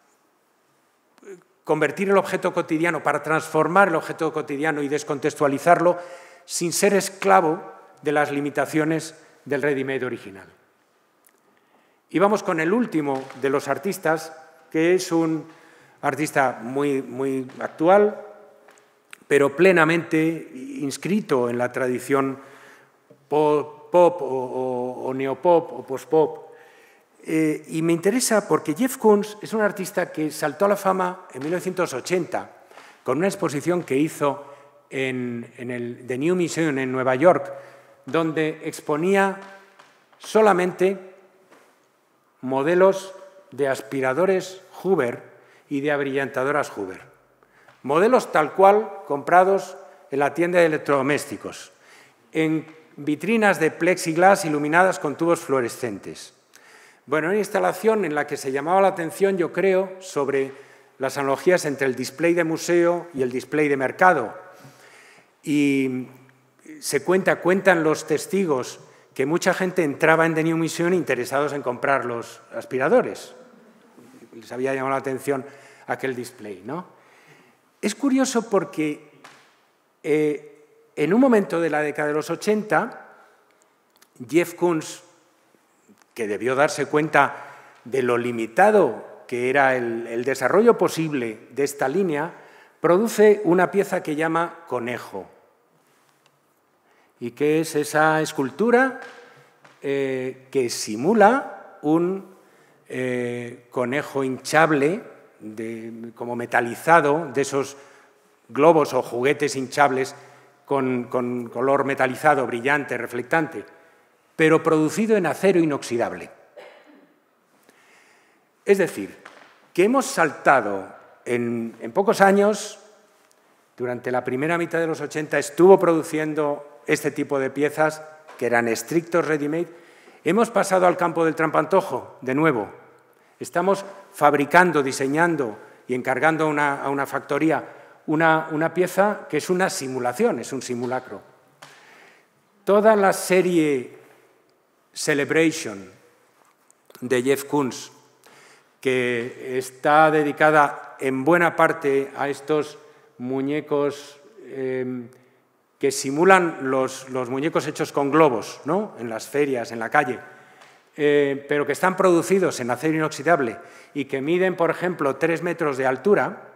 convertir el objeto cotidiano, para transformar el objeto cotidiano y descontextualizarlo sin ser esclavo de las limitaciones del ready-made original. Y vamos con el último de los artistas, que es un artista muy actual, pero plenamente inscrito en la tradición pop o neopop o post-pop. Y me interesa porque Jeff Koons es un artista que saltó a la fama en 1980 con una exposición que hizo en el The New Museum en Nueva York, donde exponía solamente modelos de aspiradores Hoover y de abrillantadoras Hoover. Modelos tal cual comprados en la tienda de electrodomésticos, en vitrinas de plexiglas iluminadas con tubos fluorescentes. Bueno, una instalación en la que se llamaba la atención, yo creo, sobre las analogías entre el display de museo y el display de mercado. Y cuentan los testigos que mucha gente entraba en The New Museum interesados en comprar los aspiradores. Les había llamado la atención aquel display, ¿no? Es curioso porque en un momento de la década de los 80, Jeff Koons, que debió darse cuenta de lo limitado que era el desarrollo posible de esta línea, produce una pieza que llama Conejo. ¿Y qué es esa escultura? Que simula un conejo hinchable, como metalizado, de esos globos o juguetes hinchables con color metalizado, brillante, reflectante, pero producido en acero inoxidable. Es decir, que hemos saltado en pocos años, durante la primera mitad de los 80 estuvo produciendo este tipo de piezas que eran estrictos ready-made. Hemos pasado al campo del trampantojo, de nuevo. Estamos fabricando, diseñando y encargando a una factoría una pieza que es una simulación, es un simulacro. Toda la serie Celebration de Jeff Koons, que está dedicada en buena parte a estos muñecos que simulan los muñecos hechos con globos, ¿no? En las ferias, en la calle, pero que están producidos en acero inoxidable y que miden, por ejemplo, 3 metros de altura.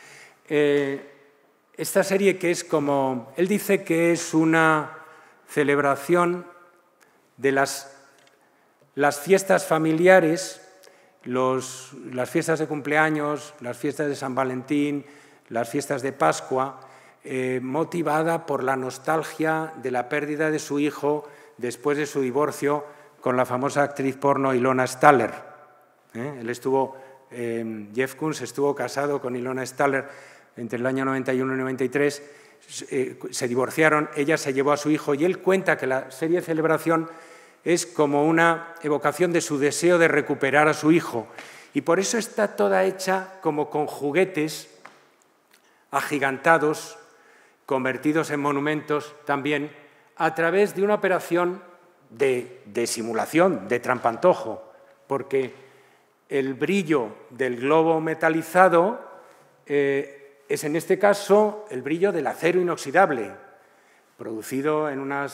Esta serie que es como... Él dice que es una celebración de las fiestas familiares, las fiestas de cumpleaños, las fiestas de San Valentín, las fiestas de Pascua, motivada por la nostalgia de la pérdida de su hijo después de su divorcio con la famosa actriz porno Ilona Staller. Jeff Koons estuvo casado con Ilona Staller entre el año 91 y 93, se divorciaron, ella se llevó a su hijo y él cuenta que la serie Celebración es como una evocación de su deseo de recuperar a su hijo y por eso está toda hecha como con juguetes agigantados, convertidos en monumentos también, a través de una operación de simulación, de trampantojo, porque el brillo del globo metalizado es en este caso el brillo del acero inoxidable, producido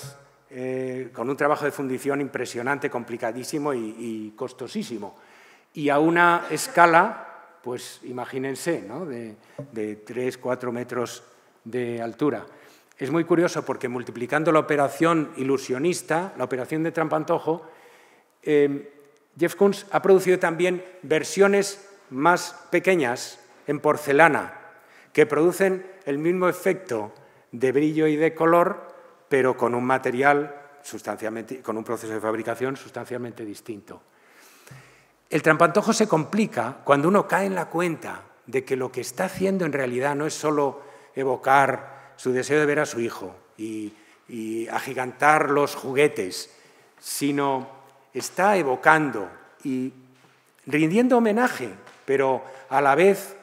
con un trabajo de fundición impresionante, complicadísimo y costosísimo. Y a una escala, pues imagínense, ¿no? de 3, 4 metros de altura. Es muy curioso porque multiplicando la operación ilusionista, la operación de trampantojo, Jeff Koons ha producido también versiones más pequeñas en porcelana que producen el mismo efecto de brillo y de color, pero con un material con un proceso de fabricación sustancialmente distinto. El trampantojo se complica cuando uno cae en la cuenta de que lo que está haciendo en realidad no es solo evocar su deseo de ver a su hijo y agigantar los juguetes, sino está evocando y rindiendo homenaje, pero a la vez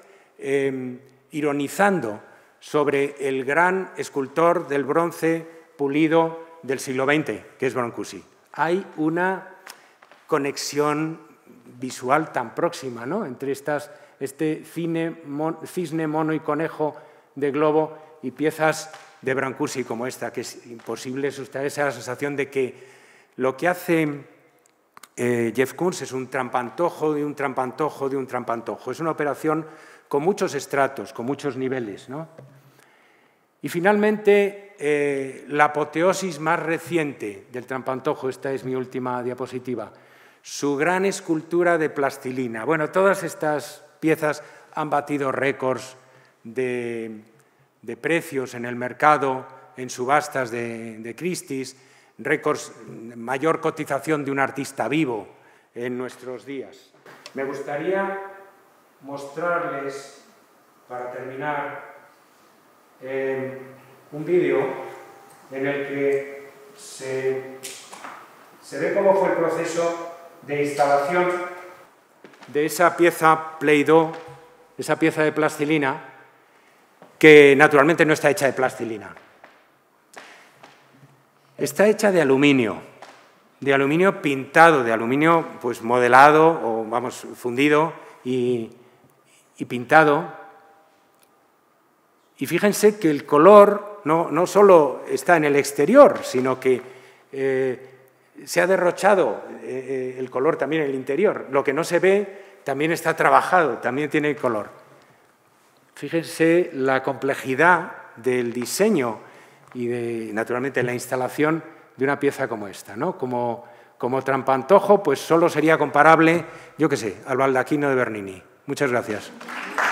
ironizando sobre el gran escultor del bronce pulido del siglo XX, que es Brancusi. Hay una conexión visual tan próxima, ¿no? Entre este cisne, mono y conejo de globo y piezas de Brancusi como esta, que es imposible sustraer esa sensación de que lo que hace Jeff Koons es un trampantojo de un trampantojo de un trampantojo. Es una operación con muchos estratos, con muchos niveles, ¿no? Y finalmente, la apoteosis más reciente del trampantojo, esta es mi última diapositiva, su gran escultura de plastilina. Bueno, todas estas piezas han batido récords de precios en el mercado, en subastas de Christie's, récords de mayor cotización de un artista vivo en nuestros días. Me gustaría mostrarles, para terminar, un vídeo en el que se ve cómo fue el proceso de instalación de esa pieza Play-Doh, esa pieza de plastilina, que naturalmente no está hecha de plastilina. Está hecha de aluminio pintado, de aluminio pues modelado o vamos fundido y pintado. Y fíjense que el color no solo está en el exterior, sino que se ha derrochado el color también en el interior. Lo que no se ve también está trabajado, también tiene color. Fíjense la complejidad del diseño y naturalmente la instalación de una pieza como esta, ¿no? Como trampantojo, pues solo sería comparable, yo qué sé, al baldaquino de Bernini. Muchas gracias.